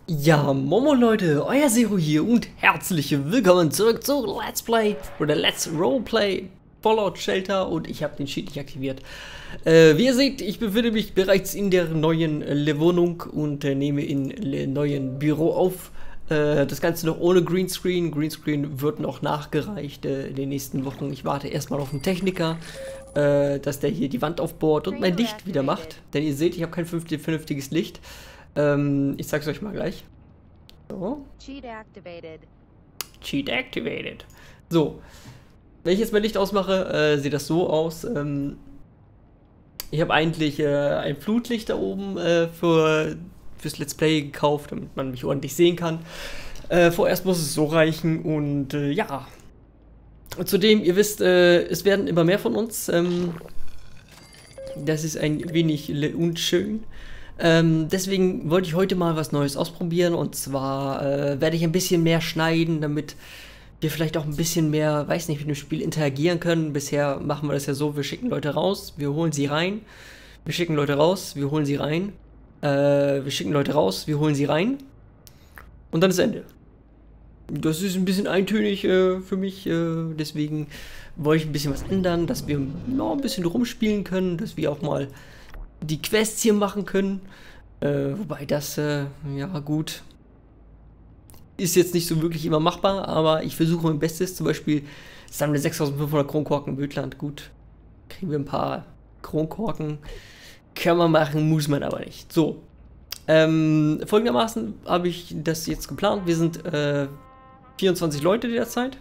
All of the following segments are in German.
Ja, Momo Leute, euer Zero hier und herzlich willkommen zurück zu Let's Play oder Let's Roleplay Fallout Shelter und ich habe den Cheat nicht aktiviert. Wie ihr seht, ich befinde mich bereits in der neuen Wohnung und nehme in neuen Büro auf. Das Ganze noch ohne Greenscreen. Greenscreen wird noch nachgereicht in den nächsten Wochen. Ich warte erstmal auf einen Techniker, dass der hier die Wand aufbohrt und mein Licht wieder macht. Denn ihr seht, ich habe kein vernünftiges Licht. Ich zeig's euch mal gleich. So. Cheat activated. Cheat activated. So. Wenn ich jetzt mein Licht ausmache, sieht das so aus. Ich habe eigentlich ein Flutlicht da oben fürs Let's Play gekauft, damit man mich ordentlich sehen kann. Vorerst muss es so reichen und ja. Und zudem, ihr wisst, es werden immer mehr von uns. Das ist ein wenig unschön. Deswegen wollte ich heute mal was Neues ausprobieren und zwar werde ich ein bisschen mehr schneiden, damit wir vielleicht auch ein bisschen mehr, weiß nicht, mit dem Spiel interagieren können. Bisher machen wir das ja so, wir schicken Leute raus, wir holen sie rein, wir schicken Leute raus, wir holen sie rein, wir schicken Leute raus, wir holen sie rein und dann ist Ende. Das ist ein bisschen eintönig für mich, deswegen wollte ich ein bisschen was ändern, dass wir noch ein bisschen rumspielen können, dass wir auch mal die Quests hier machen können. Wobei das, ja gut, ist jetzt nicht so wirklich immer machbar, aber ich versuche mein Bestes. Zum Beispiel sammle 6500 Kronkorken im Wildland. Gut, kriegen wir ein paar Kronkorken. Kann man machen, muss man aber nicht. So, folgendermaßen habe ich das jetzt geplant. Wir sind 24 Leute derzeit.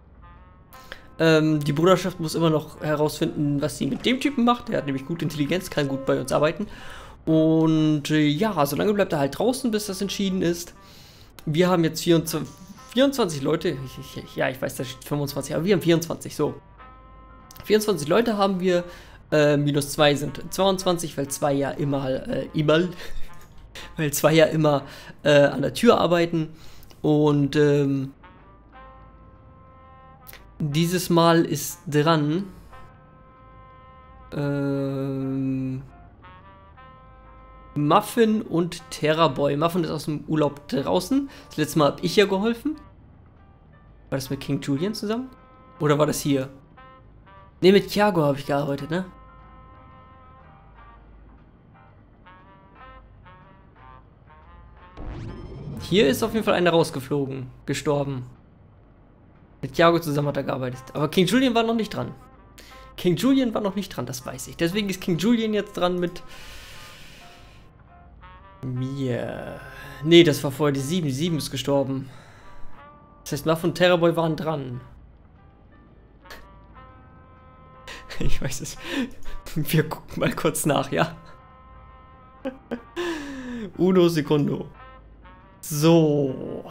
Die Bruderschaft muss immer noch herausfinden, was sie mit dem Typen macht. Der hat nämlich gute Intelligenz, kann gut bei uns arbeiten. Und ja, solange bleibt er halt draußen, bis das entschieden ist. Wir haben jetzt 24 Leute. Ja, ich weiß, da steht 25, aber wir haben 24, so. 24 Leute haben wir, minus 2 sind 22, weil 2 ja immer, weil 2 ja immer an der Tür arbeiten. Und dieses Mal ist dran Muffin und Terraboy. Muffin ist aus dem Urlaub draußen. Das letzte Mal habe ich ja geholfen. War das mit King Julian zusammen? Oder war das hier? Ne, mit Thiago habe ich gearbeitet, ne? Hier ist auf jeden Fall einer rausgeflogen, gestorben. Mit Thiago zusammen hat er gearbeitet. Aber King Julian war noch nicht dran. King Julian war noch nicht dran, das weiß ich. Deswegen ist King Julian jetzt dran mit mir. Nee, das war vorher die 7. Die 7 ist gestorben. Das heißt, Muff und Terraboy waren dran. Ich weiß es. Wir gucken mal kurz nach, ja? Uno Secundo. So.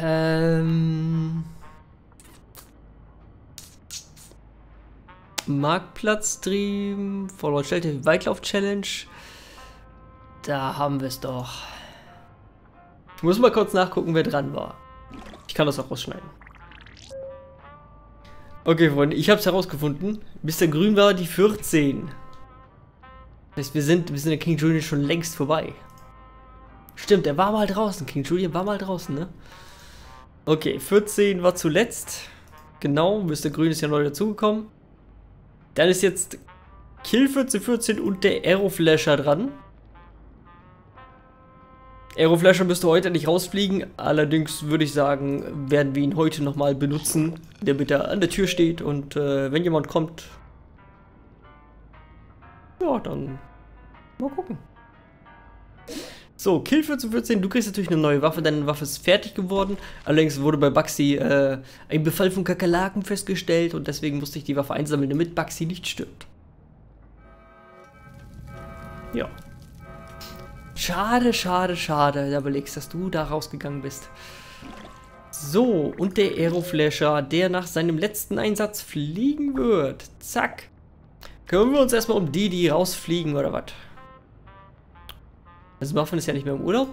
Marktplatz-Stream, Fallout Shelter, Weitlauf-Challenge. Da haben wir es doch. Ich muss mal kurz nachgucken, wer dran war. Ich kann das auch rausschneiden. Okay, Freunde, ich habe es herausgefunden. Mr. Grün war die 14. Das heißt, wir sind der King Julian schon längst vorbei. Stimmt, er war mal draußen. King Julian war mal draußen, ne? Okay, 14 war zuletzt. Genau, Mr. Grün ist ja neu dazugekommen. Dann ist jetzt Kill 1414 und der Aeroflasher dran. Aeroflasher müsste heute nicht rausfliegen. Allerdings würde ich sagen, werden wir ihn heute nochmal benutzen, damit er an der Tür steht. Und wenn jemand kommt, ja, dann mal gucken. So, Kill 1414, du kriegst natürlich eine neue Waffe. Deine Waffe ist fertig geworden. Allerdings wurde bei Baxi ein Befall von Kakerlaken festgestellt. Und deswegen musste ich die Waffe einsammeln, damit Baxi nicht stirbt. Ja. Schade, schade, schade. Da überlegst, dass du da rausgegangen bist. So, und der Aeroflasher, der nach seinem letzten Einsatz fliegen wird. Zack. Kümmern wir uns erstmal um die rausfliegen, oder was? Das Muffin ist ja nicht mehr im Urlaub.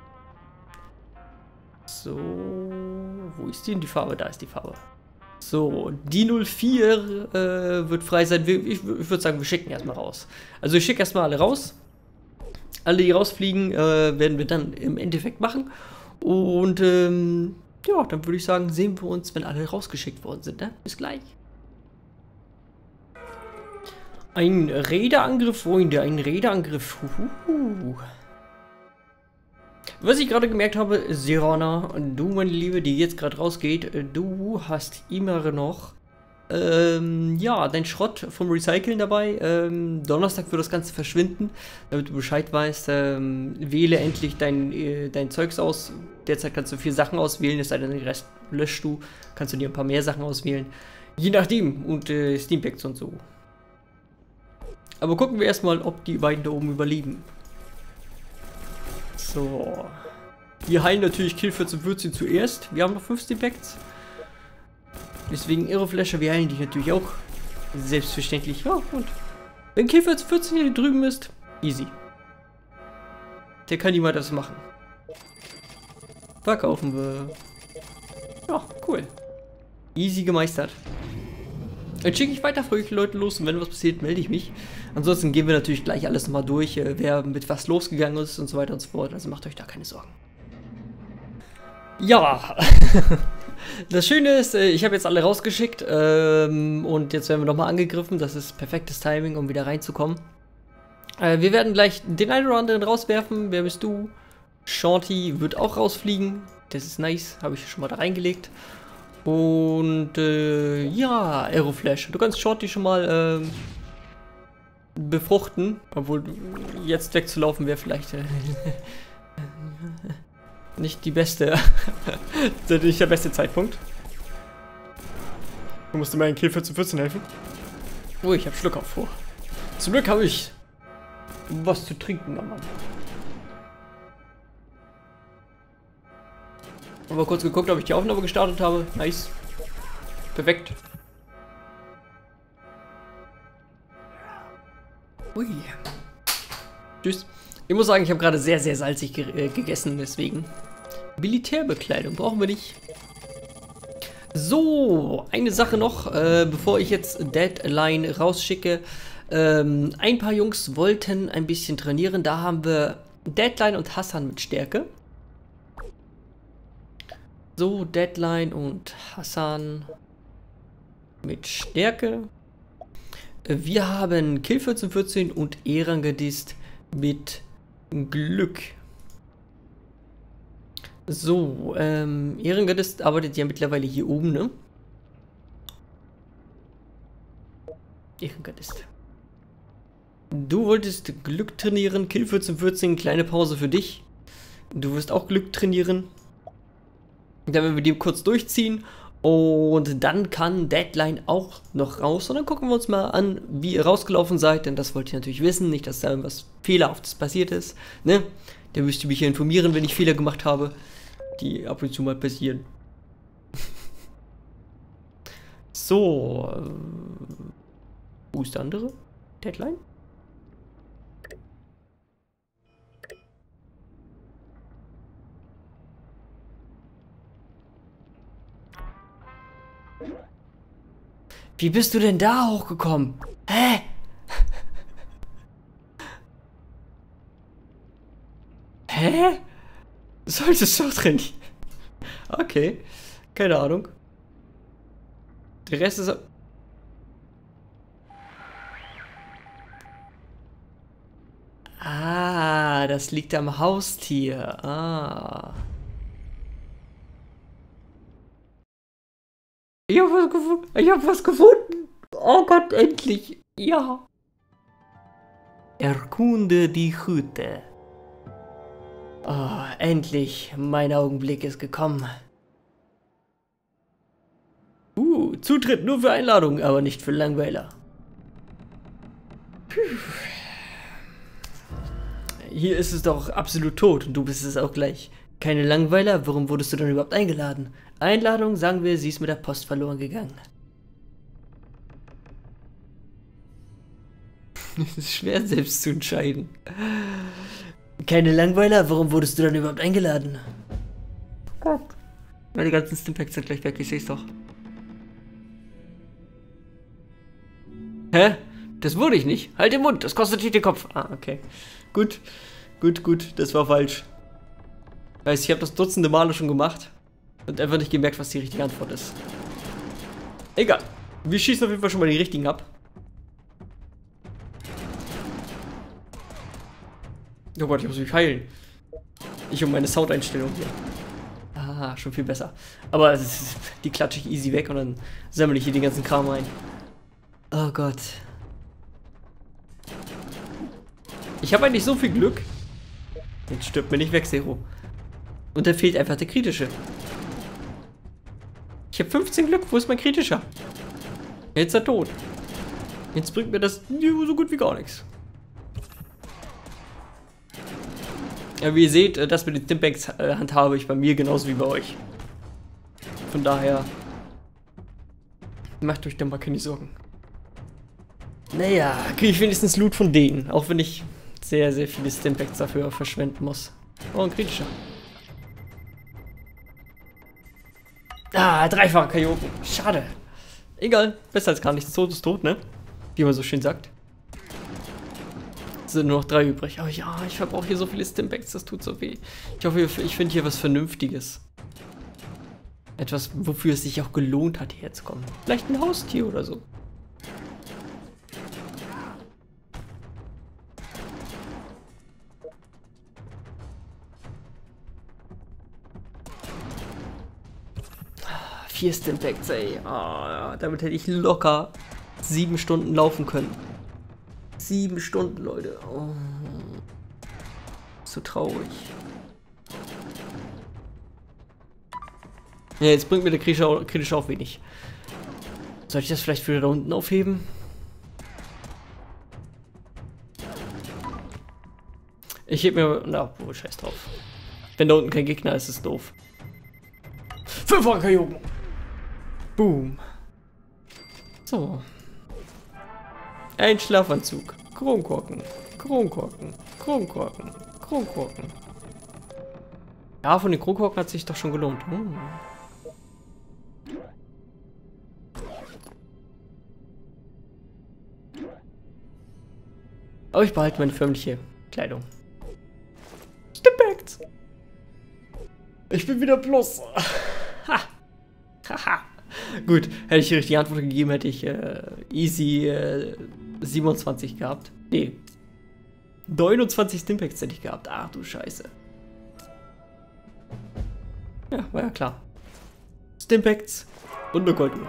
So, wo ist die denn die Farbe? Da ist die Farbe. So, die 04 wird frei sein. Ich würde sagen, wir schicken erstmal raus. Also ich schicke erstmal alle raus. Alle, die rausfliegen, werden wir dann im Endeffekt machen. Und ja, dann würde ich sagen, sehen wir uns, wenn alle rausgeschickt worden sind. Ne? Bis gleich. Ein Räderangriff, Freunde, ein Räderangriff. Was ich gerade gemerkt habe, Serana, du, meine Liebe, die jetzt gerade rausgeht, du hast immer noch, ja, dein Schrott vom Recyceln dabei. Donnerstag wird das Ganze verschwinden, damit du Bescheid weißt. Wähle endlich dein Zeugs aus. Derzeit kannst du 4 Sachen auswählen, es sei denn, den Rest löschst du. Kannst du dir ein paar mehr Sachen auswählen. Je nachdem. Und Steampacks und so. Aber gucken wir erstmal, ob die beiden da oben überleben. So. Wir heilen natürlich Kill 1414 zuerst. Wir haben noch 5 Steampacks. Deswegen Aeroflasher, wir heilen dich natürlich auch. Selbstverständlich. Ja, und wenn Kill 1414 hier drüben ist, easy. Der kann niemand das machen. Verkaufen wir. Ja, cool. Easy gemeistert. Dann schicke ich weiter fröhliche Leute los und wenn was passiert, melde ich mich. Ansonsten gehen wir natürlich gleich alles nochmal durch, wer mit was losgegangen ist und so weiter und so fort. Also macht euch da keine Sorgen. Ja, das Schöne ist, ich habe jetzt alle rausgeschickt und jetzt werden wir nochmal angegriffen. Das ist perfektes Timing, um wieder reinzukommen. Wir werden gleich den einen oder anderen rauswerfen. Wer bist du? Shanty wird auch rausfliegen. Das ist nice, habe ich schon mal da reingelegt. Und ja, Aeroflash. Du kannst Shorty schon mal befruchten. Obwohl jetzt wegzulaufen wäre vielleicht nicht die beste. Nicht der beste Zeitpunkt. Du musst mir einen Kill 1414 helfen. Oh, ich habe Schluck auf vor. Zum Glück habe ich was zu trinken, Mann. Aber kurz geguckt, ob ich die Aufnahme gestartet habe. Nice. Perfekt. Ui. Tschüss. Ich muss sagen, ich habe gerade sehr, sehr salzig gegessen, deswegen. Militärbekleidung brauchen wir nicht. So, eine Sache noch, bevor ich jetzt Deadline rausschicke. Ein paar Jungs wollten ein bisschen trainieren. Da haben wir Deadline und Hassan mit Stärke. So, Deadline und Hassan mit Stärke. Wir haben Kill 1414 und Ehrengardist mit Glück. So, Ehrengardist arbeitet ja mittlerweile hier oben, ne? Ehrengardist. Du wolltest Glück trainieren, Kill 1414, kleine Pause für dich. Du wirst auch Glück trainieren. Dann werden wir die kurz durchziehen und dann kann Deadline auch noch raus und dann gucken wir uns mal an, wie ihr rausgelaufen seid, denn das wollt ihr natürlich wissen, nicht, dass da irgendwas Fehlerhaftes passiert ist, ne? Der müsst ihr mich hier informieren, wenn ich Fehler gemacht habe, die ab und zu mal passieren. So, wo ist der andere? Deadline? Wie bist du denn da hochgekommen? Hä? Hä? Solltest du trainieren? Okay. Keine Ahnung. Der Rest ist... Ah, das liegt am Haustier. Ah. Ich hab was gefunden. Ich hab was gefunden. Oh Gott, endlich. Ja. Erkunde die Hütte. Oh, endlich. Mein Augenblick ist gekommen. Zutritt nur für Einladungen, aber nicht für Langweiler. Hier ist es doch absolut tot und du bist es auch gleich. Keine Langweiler? Warum wurdest du dann überhaupt eingeladen? Einladung, sagen wir, sie ist mit der Post verloren gegangen. Es ist schwer, selbst zu entscheiden. Keine Langweiler? Warum wurdest du dann überhaupt eingeladen? Gott. Meine ganzen Stimpacks sind gleich weg, ich seh's doch. Hä? Das wurde ich nicht. Halt den Mund, das kostet dich den Kopf. Ah, okay. Gut, gut, gut, das war falsch. Weiß, ich habe das dutzende Male schon gemacht und einfach nicht gemerkt, was die richtige Antwort ist. Egal. Wir schießen auf jeden Fall schon mal die richtigen ab. Oh Gott, ich muss mich heilen. Ich und meine Soundeinstellung hier. Ah, schon viel besser. Aber die klatsche ich easy weg und dann sammle ich hier den ganzen Kram ein. Oh Gott. Ich habe eigentlich so viel Glück. Jetzt stirbt mir nicht weg, Zero. Und da fehlt einfach der kritische. Ich habe 15 Glück. Wo ist mein kritischer? Jetzt ist er tot. Jetzt bringt mir das so gut wie gar nichts. Ja, wie ihr seht, das mit den Stimpaks handhabe ich bei mir genauso wie bei euch. Von daher macht euch da mal keine Sorgen. Naja, kriege ich wenigstens Loot von denen, auch wenn ich sehr, sehr viele Stimpaks dafür verschwenden muss. Oh, ein kritischer. Ah, dreifacher Kajoken. Schade. Egal, besser als gar nichts. Tot ist tot, ne? Wie man so schön sagt. Es sind nur noch 3 übrig. Aber ja, ich verbrauche hier so viele Stimpaks, das tut so weh. Ich hoffe, ich finde hier was Vernünftiges. Etwas, wofür es sich auch gelohnt hat, hierher zu kommen. Vielleicht ein Haustier oder so. Vier Stimpaks, ey. Oh, damit hätte ich locker 7 Stunden laufen können. 7 Stunden, Leute. Oh. So traurig. Ja, jetzt bringt mir der kritische auch wenig. Soll ich das vielleicht wieder da unten aufheben? Ich heb mir... Na, wohl scheiß drauf. Wenn da unten kein Gegner ist, ist es doof. 5er Kajoken! Boom. So. Ein Schlafanzug. Kronkorken. Kronkorken. Kronkorken. Kronkorken. Ja, von den Kronkorken hat sich doch schon gelohnt. Aber ich behalte meine förmliche Kleidung. Stimpaks! Ich bin wieder plus. Ha! Haha! Gut, hätte ich die richtige Antwort gegeben, hätte ich easy 27 gehabt. Nee. 29 Stimpaks hätte ich gehabt. Ach du Scheiße. Ja, war ja klar. Stimpaks und eine Golduhr.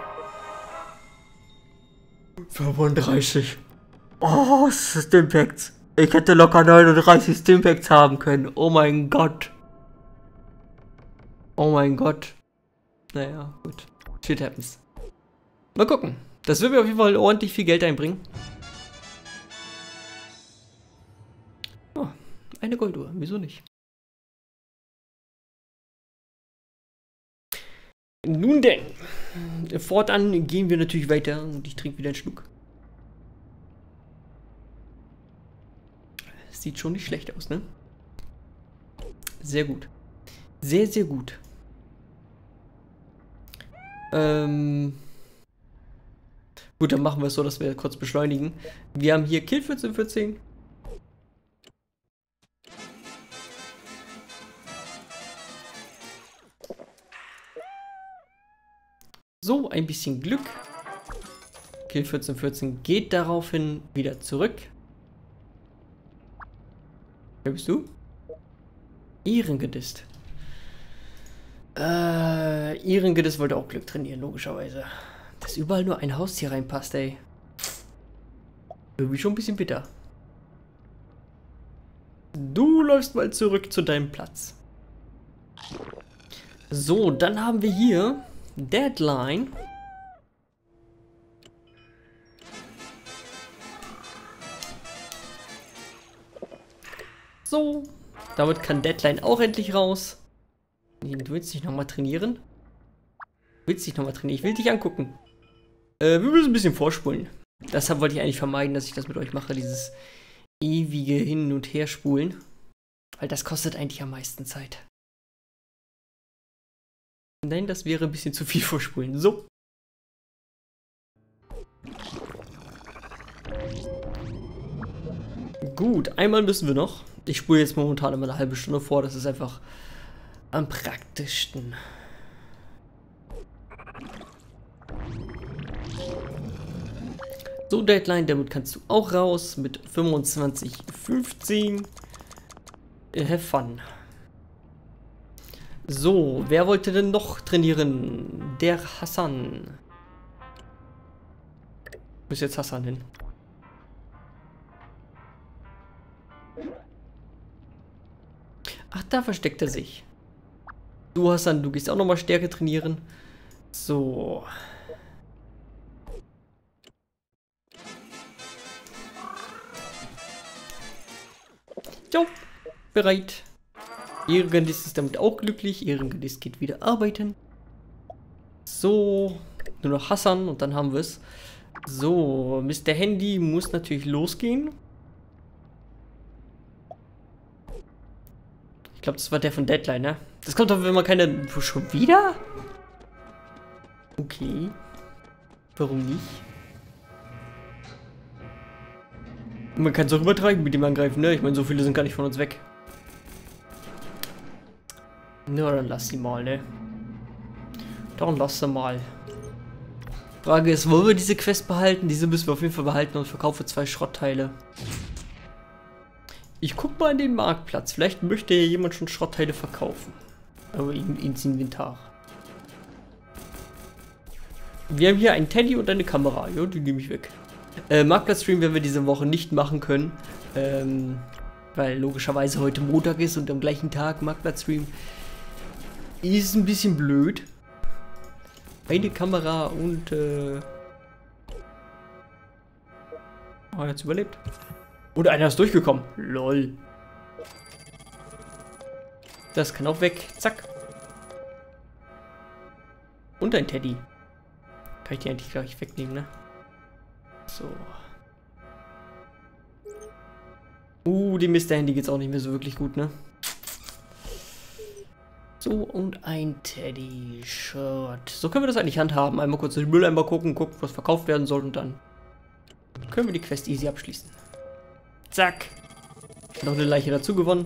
35. Oh, Stimpaks. Ich hätte locker 39 Stimpaks haben können. Oh mein Gott. Oh mein Gott. Naja, gut. Shit happens. Mal gucken. Das wird mir auf jeden Fall ordentlich viel Geld einbringen. Oh, eine Golduhr. Wieso nicht? Nun denn. Fortan gehen wir natürlich weiter und ich trinke wieder einen Schluck. Sieht schon nicht schlecht aus, ne? Sehr gut. Sehr, sehr gut. Gut, dann machen wir es so, dass wir kurz beschleunigen. Wir haben hier Kill 1414. So, ein bisschen Glück. Kill 1414 geht daraufhin wieder zurück. Wer bist du? Ehrengedisst. Ehrengedisst wollte auch Glück trainieren, logischerweise. Dass überall nur ein Haustier reinpasst, ey. Irgendwie schon ein bisschen bitter. Du läufst mal zurück zu deinem Platz. So, dann haben wir hier Deadline. So, damit kann Deadline auch endlich raus. Du willst dich nochmal trainieren? Willst dich nochmal trainieren? Ich will dich angucken. Wir müssen ein bisschen vorspulen. Deshalb wollte ich eigentlich vermeiden, dass ich das mit euch mache, dieses ewige Hin- und Herspulen. Weil das kostet eigentlich am meisten Zeit. Nein, das wäre ein bisschen zu viel vorspulen. So. Gut, einmal müssen wir noch. Ich spule jetzt momentan immer eine halbe Stunde vor. Das ist einfach am praktischsten. So, Deadline, damit kannst du auch raus mit 25,15. Have fun. So, wer wollte denn noch trainieren? Der Hassan. Wo ist jetzt Hassan hin? Ach, da versteckt er sich. Du, Hassan, du gehst auch nochmal Stärke trainieren. So. So, bereit. Ehrengardist ist damit auch glücklich. Ehrengardist geht wieder arbeiten. So, nur noch Hassan und dann haben wir es. So, Mr. Handy muss natürlich losgehen. Ich glaube, das war der von Deadline, ne? Das kommt doch, wenn man keine... Schon wieder? Okay. Warum nicht? Man kann es auch übertreiben mit dem Angreifen, ne? Ich meine, so viele sind gar nicht von uns weg. Na, dann lass sie mal, ne? Dann lass sie mal. Frage ist, wollen wir diese Quest behalten? Diese müssen wir auf jeden Fall behalten und verkaufe 2 Schrottteile. Ich guck mal in den Marktplatz. Vielleicht möchte ja jemand schon Schrottteile verkaufen. Aber ins Inventar. Wir haben hier einen Teddy und eine Kamera. Ja, die nehme ich weg. Marktplatz-Stream werden wir diese Woche nicht machen können. Weil logischerweise heute Montag ist und am gleichen Tag Marktplatz-Stream. Ist ein bisschen blöd. Eine Kamera und oh, er hat's überlebt. Und einer ist durchgekommen. Lol. Das kann auch weg. Zack. Und ein Teddy. Kann ich die eigentlich gleich wegnehmen, ne? So. Dem Mr. Handy geht's auch nicht mehr so wirklich gut, ne? So, und ein Teddy-Shirt. So können wir das eigentlich handhaben. Einmal kurz durch den Mülleimer gucken, was verkauft werden soll und dann können wir die Quest easy abschließen. Zack. Noch eine Leiche dazu gewonnen.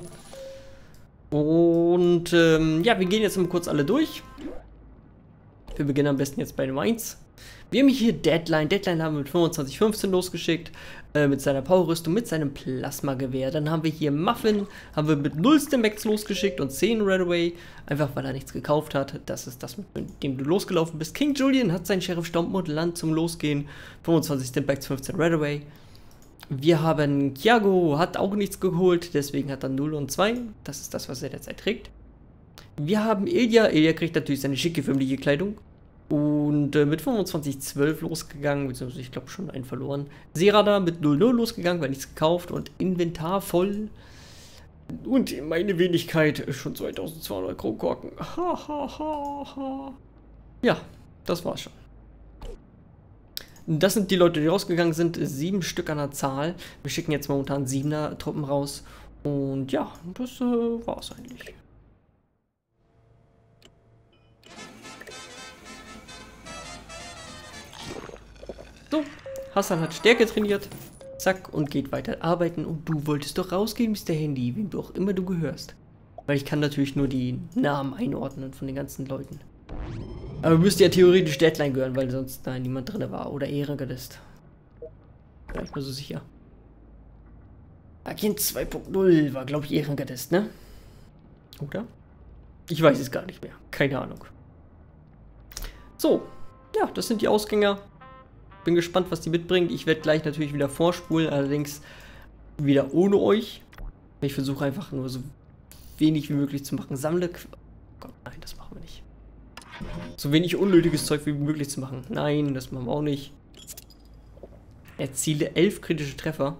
Und ja, wir gehen jetzt mal kurz alle durch. Wir beginnen am besten jetzt bei Nummer 1. Wir haben hier Deadline. Deadline haben wir mit 25,15 losgeschickt. Mit seiner Powerrüstung, mit seinem Plasmagewehr. Dann haben wir hier Muffin. Haben wir mit 0 Stimmacks losgeschickt und 10 Redaway. Einfach weil er nichts gekauft hat. Das ist das, mit dem du losgelaufen bist. King Julian hat seinen Sheriff Stompen und Land zum Losgehen. 25 Stimpacks, 15 Redaway. Wir haben Thiago, hat auch nichts geholt. Deswegen hat er 0 und 2. Das ist das, was er derzeit trägt. Wir haben Ilya. Ilya kriegt natürlich seine schicke förmliche Kleidung. Und mit 25,12 losgegangen, beziehungsweise ich glaube schon einen verloren. Serada mit 0,0 losgegangen, weil nichts gekauft und Inventar voll. Und meine Wenigkeit schon 2200 Kronkorken. Ja, das war's schon. Das sind die Leute, die rausgegangen sind. 7 Stück an der Zahl. Wir schicken jetzt momentan 7er Truppen raus. Und ja, das war's eigentlich. So, Hassan hat Stärke trainiert. Zack, und geht weiter arbeiten. Und du wolltest doch rausgehen, Mr. Handy, wem du auch immer du gehörst. Weil ich kann natürlich nur die Namen einordnen von den ganzen Leuten. Aber müsste ja theoretisch Deadline gehören, weil sonst da niemand drin war. Oder Ehrengardist. Gar nicht mal so sicher. Agent 2.0 war, glaube ich, Ehrengardist, ne? Oder? Ich weiß es gar nicht mehr. Keine Ahnung. So, ja, das sind die Ausgänger. Bin gespannt, was die mitbringt. Ich werde gleich natürlich wieder vorspulen, allerdings wieder ohne euch. Ich versuche einfach nur so wenig wie möglich zu machen. Sammle... Oh Gott, nein, das machen wir nicht. So wenig unnötiges Zeug wie möglich zu machen. Nein, das machen wir auch nicht. Erziele 11 kritische Treffer.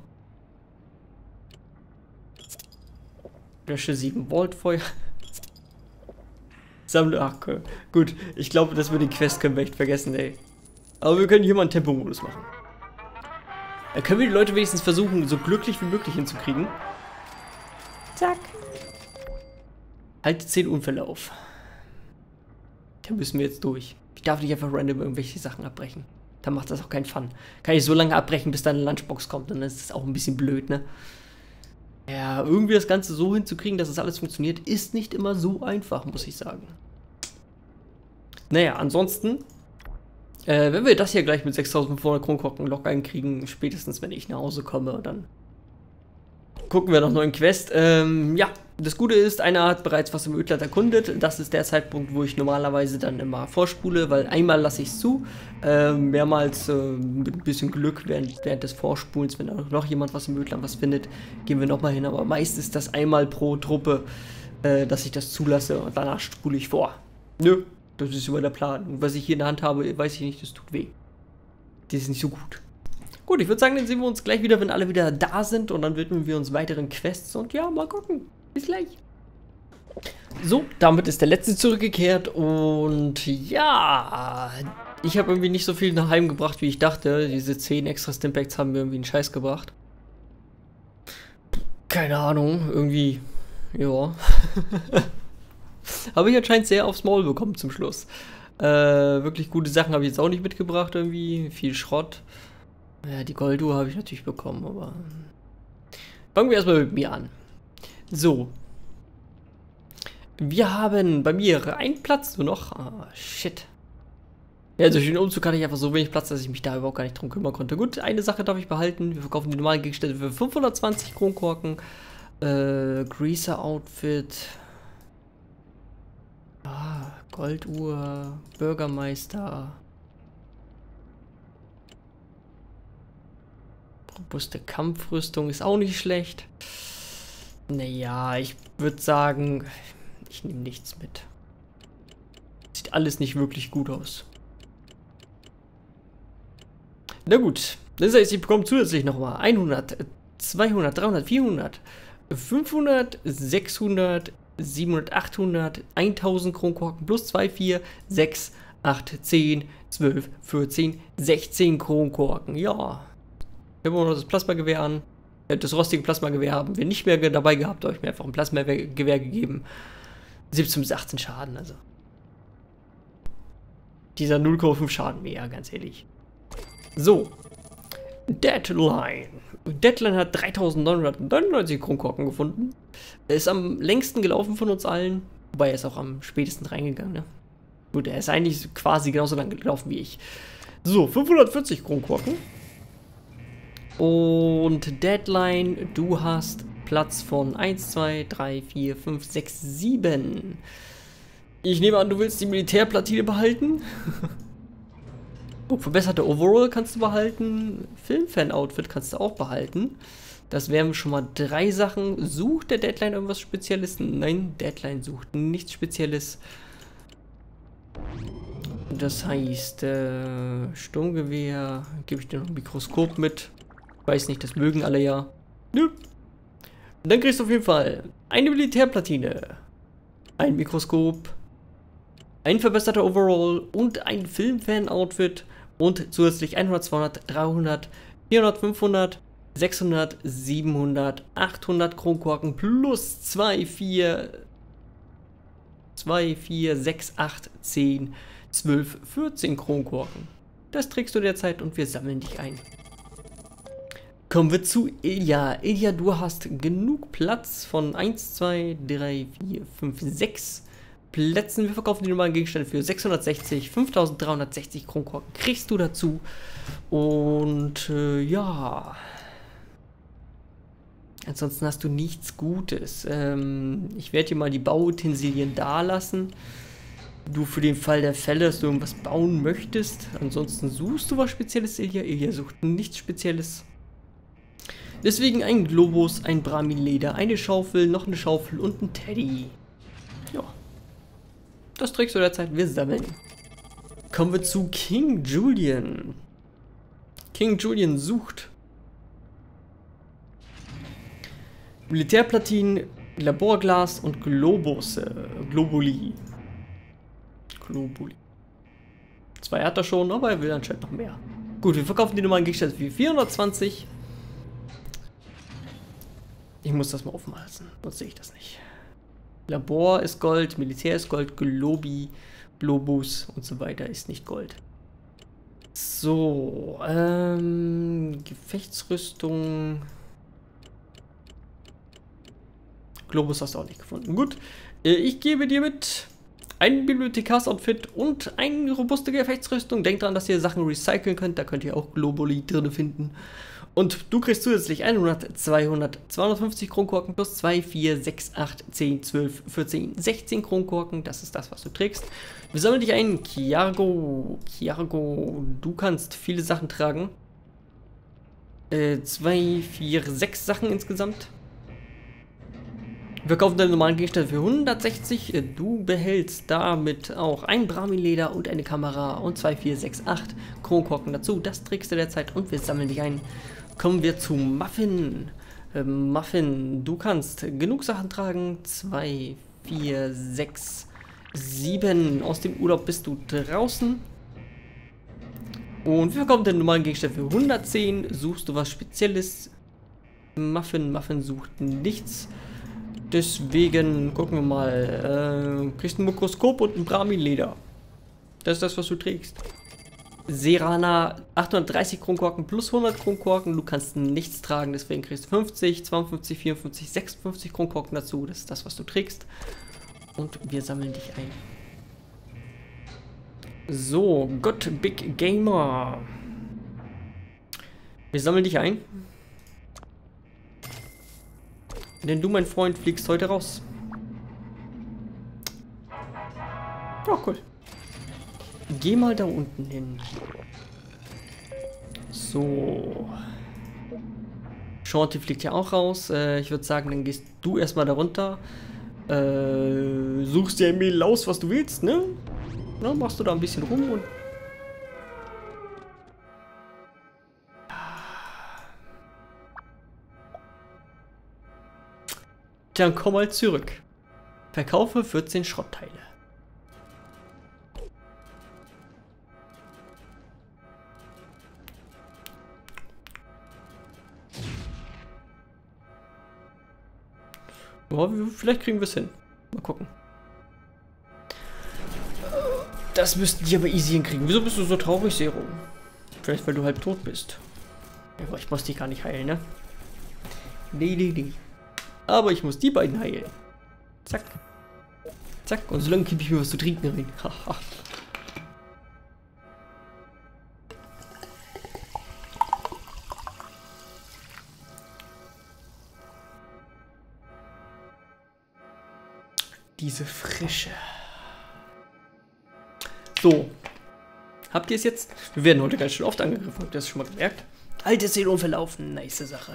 Lösche 7 Voltfeuer. Sammle... Ach, okay. Gut. Ich glaube, das mit den Quest können wir echt vergessen, ey. Aber wir können hier mal einen Tempomodus machen. Da können wir die Leute wenigstens versuchen, so glücklich wie möglich hinzukriegen. Zack. Halte 10 Unfälle auf. Da müssen wir jetzt durch. Ich darf nicht einfach random irgendwelche Sachen abbrechen. Dann macht das auch keinen Fun. Kann ich so lange abbrechen, bis dann eine Lunchbox kommt. Und dann ist das auch ein bisschen blöd, ne? Ja, irgendwie das Ganze so hinzukriegen, dass es alles funktioniert, ist nicht immer so einfach, muss ich sagen. Naja, ansonsten, wenn wir das hier gleich mit 6500 Kronkorken locker einkriegen, spätestens wenn ich nach Hause komme, dann gucken wir noch neuen Quest. Ja, das Gute ist, einer hat bereits was im Ödland erkundet. Das ist der Zeitpunkt, wo ich normalerweise dann immer vorspule, weil einmal lasse ich es zu. Mehrmals mit ein bisschen Glück während des Vorspulens, wenn da noch jemand was im Ödland was findet, gehen wir nochmal hin. Aber meist ist das einmal pro Truppe, dass ich das zulasse und danach spule ich vor. Nö, das ist immer der Plan. Und was ich hier in der Hand habe, weiß ich nicht, das tut weh. Das ist nicht so gut. Gut, ich würde sagen, dann sehen wir uns gleich wieder, wenn alle wieder da sind und dann widmen wir uns weiteren Quests und ja, mal gucken. Bis gleich. So, damit ist der letzte zurückgekehrt und ja, ich habe irgendwie nicht so viel nach Hause gebracht, wie ich dachte. Diese 10 extra Stimpacks haben mir irgendwie einen Scheiß gebracht. Keine Ahnung, irgendwie, ja. Habe ich anscheinend sehr aufs Maul bekommen zum Schluss. Wirklich gute Sachen habe ich jetzt auch nicht mitgebracht irgendwie, viel Schrott. Ja, die Golduhr habe ich natürlich bekommen, aber fangen wir erstmal mit mir an. So. Wir haben bei mir einen Platz nur noch. Ah, shit. Ja, durch den Umzug hatte ich einfach so wenig Platz, dass ich mich da überhaupt gar nicht drum kümmern konnte. Gut, eine Sache darf ich behalten. Wir verkaufen die normalen Gegenstände für 520 Kronkorken. Greaser-Outfit. Ah, Golduhr. Bürgermeister. Robuste Kampfrüstung ist auch nicht schlecht. Naja, ich würde sagen, ich nehme nichts mit. Sieht alles nicht wirklich gut aus. Na gut, das heißt, ich bekomme zusätzlich nochmal 100, 200, 300, 400, 500, 600, 700, 800, 1000 Kronkorken plus 2, 4, 6, 8, 10, 12, 14, 16 Kronkorken. Ja. Wir haben noch das Plasmagewehr an. Das rostige Plasmagewehr haben wir nicht mehr dabei gehabt, habe ich mir einfach ein Plasmagewehr gegeben. 17 bis 18 Schaden, also. Dieser 0,5 Schaden mehr, ganz ehrlich. So. Deadline. Deadline hat 3999 Kronkorken gefunden. Er ist am längsten gelaufen von uns allen. Wobei er ist auch am spätesten reingegangen, ne? Gut, er ist eigentlich quasi genauso lang gelaufen wie ich. So, 540 Kronkorken. Und Deadline, du hast Platz von 1, 2, 3, 4, 5, 6, 7. Ich nehme an, du willst die Militärplatine behalten. Oh, verbesserte Overall kannst du behalten. Filmfan-Outfit kannst du auch behalten. Das wären schon mal 3 Sachen. Sucht der Deadline irgendwas Spezielles? Nein, Deadline sucht nichts Spezielles. Das heißt, Sturmgewehr, gebe ich dir noch ein Mikroskop mit. Weiß nicht, das mögen alle ja. Nö. Dann kriegst du auf jeden Fall eine Militärplatine, ein Mikroskop, ein verbesserter Overall und ein Filmfan-Outfit und zusätzlich 100, 200, 300, 400, 500, 600, 700, 800 Kronkorken plus 2, 4, 6, 8, 10, 12, 14 Kronkorken. Das trägst du derzeit und wir sammeln dich ein. Kommen wir zu Ilya. Ilya, du hast genug Platz von 1, 2, 3, 4, 5, 6 Plätzen. Wir verkaufen die normalen Gegenstände für 660, 5360 Kronkorken kriegst du dazu. Und ja. Ansonsten hast du nichts Gutes. Ich werde dir mal die Bauutensilien da lassen. Du für den Fall der Fälle, dass du irgendwas bauen möchtest. Ansonsten suchst du was Spezielles, Ilya. Ilya sucht nichts Spezielles. Deswegen ein Globus, ein Brahmin-Leder, eine Schaufel, noch eine Schaufel und ein Teddy. Ja. Das trägst du derzeit, wir sammeln. Kommen wir zu King Julian. King Julian sucht Militärplatinen, Laborglas und Globus. Globuli. 2 hat er schon, aber er will anscheinend noch mehr. Gut, wir verkaufen die normalen Gegenstände für 420. Ich muss das mal aufmachen, sonst sehe ich das nicht. Labor ist Gold, Militär ist Gold, Globus und so weiter ist nicht Gold. So, Gefechtsrüstung. Globus hast du auch nicht gefunden. Gut, ich gebe dir mit ein Bibliothekars-Outfit und eine robuste Gefechtsrüstung. Denkt dran, dass ihr Sachen recyceln könnt. Da könnt ihr auch Globuli drin finden. Und du kriegst zusätzlich 100, 200, 250 Kronkorken plus 2, 4, 6, 8, 10, 12, 14, 16 Kronkorken. Das ist das, was du trägst. Wir sammeln dich ein. Kiargo, du kannst viele Sachen tragen. 2, 4, 6 Sachen insgesamt. Wir kaufen deine normalen Gegenstände für 160. Du behältst damit auch ein Brahmin-Leder und eine Kamera und 2, 4, 6, 8 Kronkorken dazu. Das trägst du derzeit und wir sammeln dich ein. Kommen wir zu Muffin. Muffin, du kannst genug Sachen tragen. 2, 4, 6, 7. Aus dem Urlaub bist du draußen. Und wir verkaufen den normalen Gegenstand für 110. Suchst du was Spezielles? Muffin sucht nichts. Deswegen gucken wir mal. Kriegst ein Mikroskop und ein Brahmin-Leder. Das ist das, was du trägst. Serana, 830 Kronkorken plus 100 Kronkorken. Du kannst nichts tragen, deswegen kriegst du 50, 52, 54, 56 Kronkorken dazu. Das ist das, was du trägst. Und wir sammeln dich ein. So, Gott Big Gamer. Wir sammeln dich ein. Denn du, mein Freund, fliegst heute raus. Oh, cool. Geh mal da unten hin. So. Shorty fliegt ja auch raus. Ich würde sagen, dann gehst du erstmal da runter. Suchst dir ein Mädel aus, was du willst, ne? Na, machst du da ein bisschen rum und... Dann komm mal zurück. Verkaufe 14 Schrottteile. Oh, vielleicht kriegen wir es hin. Mal gucken. Das müssten die aber easy hinkriegen. Wieso bist du so traurig, Zero? Vielleicht, weil du halb tot bist. Aber ich muss dich gar nicht heilen, ne? Nee. Aber ich muss die beiden heilen. Zack. Zack. Und solange gebe ich mir was zu trinken rein. Haha. Diese Frische. So. Habt ihr es jetzt? Wir werden heute ganz schön oft angegriffen. Habt ihr das schon mal gemerkt? Alte Seele verlaufen. Nice Sache.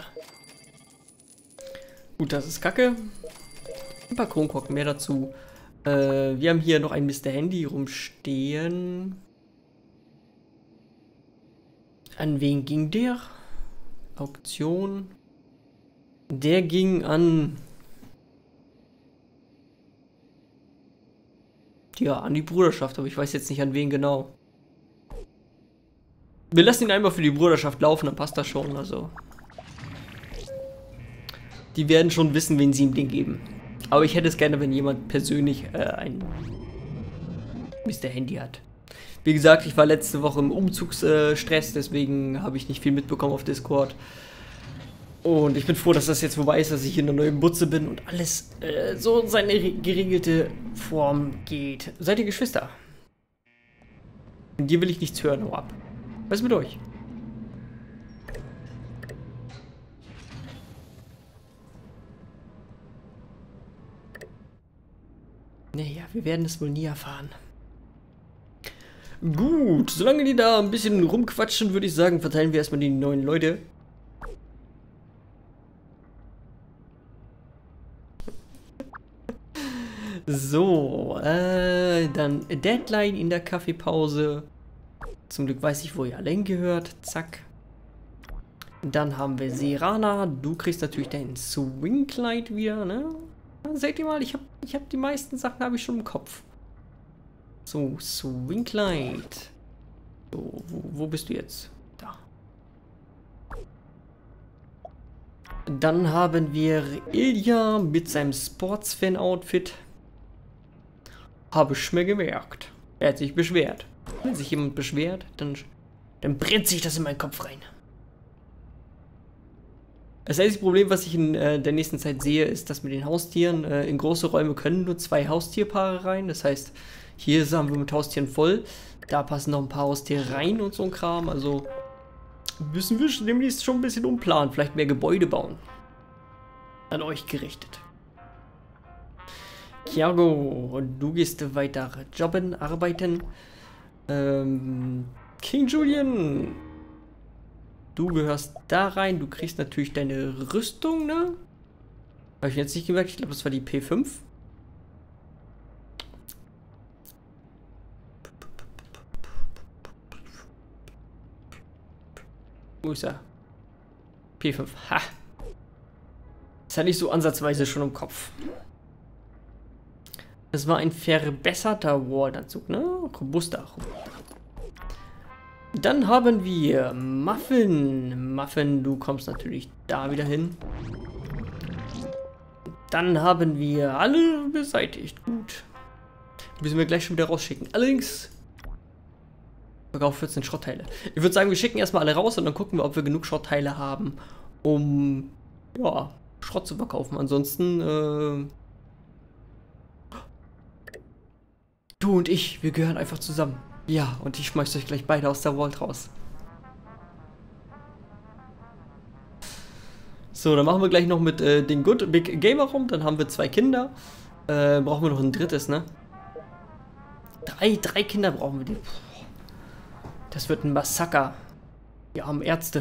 Gut, das ist kacke. Ein paar Kronkorken mehr dazu. Wir haben hier noch ein Mr. Handy rumstehen. An wen ging der? Auktion. Der ging an... Ja, an die Bruderschaft, aber ich weiß jetzt nicht an wen genau. Wir lassen ihn einmal für die Bruderschaft laufen, dann passt das schon, also. Die werden schon wissen, wen sie ihm den geben. Aber ich hätte es gerne, wenn jemand persönlich ein Mr. Handy hat. Wie gesagt, ich war letzte Woche im Umzugsstress, deswegen habe ich nicht viel mitbekommen auf Discord. Und ich bin froh, dass das jetzt vorbei ist, dass ich in der neuen Butze bin und alles so in seine geregelte Form geht. Seid ihr Geschwister? Von dir will ich nichts hören, hau ab. Was ist mit euch? Naja, wir werden es wohl nie erfahren. Gut, solange die da ein bisschen rumquatschen, würde ich sagen, verteilen wir erstmal die neuen Leute. So, dann Deadline in der Kaffeepause. Zum Glück weiß ich, wo ihr alle hingehört. Zack. Dann haben wir Serana. Du kriegst natürlich dein Swingkleid wieder, ne? Seht ihr mal, ich hab die meisten Sachen habe ich schon im Kopf. So, Swingkleid. So, wo bist du jetzt? Da. Dann haben wir Ilja mit seinem Sportsfan-Outfit. Habe ich mir gemerkt. Er hat sich beschwert. Wenn sich jemand beschwert, dann brennt sich das in meinen Kopf rein. Das einzige Problem, was ich in der nächsten Zeit sehe, ist, dass mit den Haustieren in große Räume können nur 2 Haustierpaare rein. Das heißt, hier haben wir mit Haustieren voll. Da passen noch ein paar Haustiere rein und so ein Kram. Also müssen wir demnächst schon ein bisschen umplanen. Vielleicht mehr Gebäude bauen. An euch gerichtet. Thiago, du gehst weiter jobben, arbeiten. King Julian, du gehörst da rein. Du kriegst natürlich deine Rüstung, ne? Habe ich jetzt nicht gemerkt. Ich glaube, das war die P5. Wo ist er? P5. Ha! Das hatte ich so ansatzweise schon im Kopf. Das war ein verbesserter Wardanzug, ne? Robuster. Dann haben wir Muffin. Muffin, du kommst natürlich da wieder hin. Dann haben wir alle beseitigt. Gut. Müssen wir gleich schon wieder rausschicken. Allerdings verkauft 14 Schrottteile. Ich würde sagen, wir schicken erstmal alle raus und dann gucken wir, ob wir genug Schrottteile haben, um ja, Schrott zu verkaufen. Ansonsten du und ich, wir gehören einfach zusammen. Ja, und ich schmeiß euch gleich beide aus der Vault raus. So, dann machen wir gleich noch mit den Good Big Gamer rum. Dann haben wir 2 Kinder. Brauchen wir noch ein drittes, ne? Drei Kinder brauchen wir. Die. Das wird ein Massaker. Wir haben Ärzte.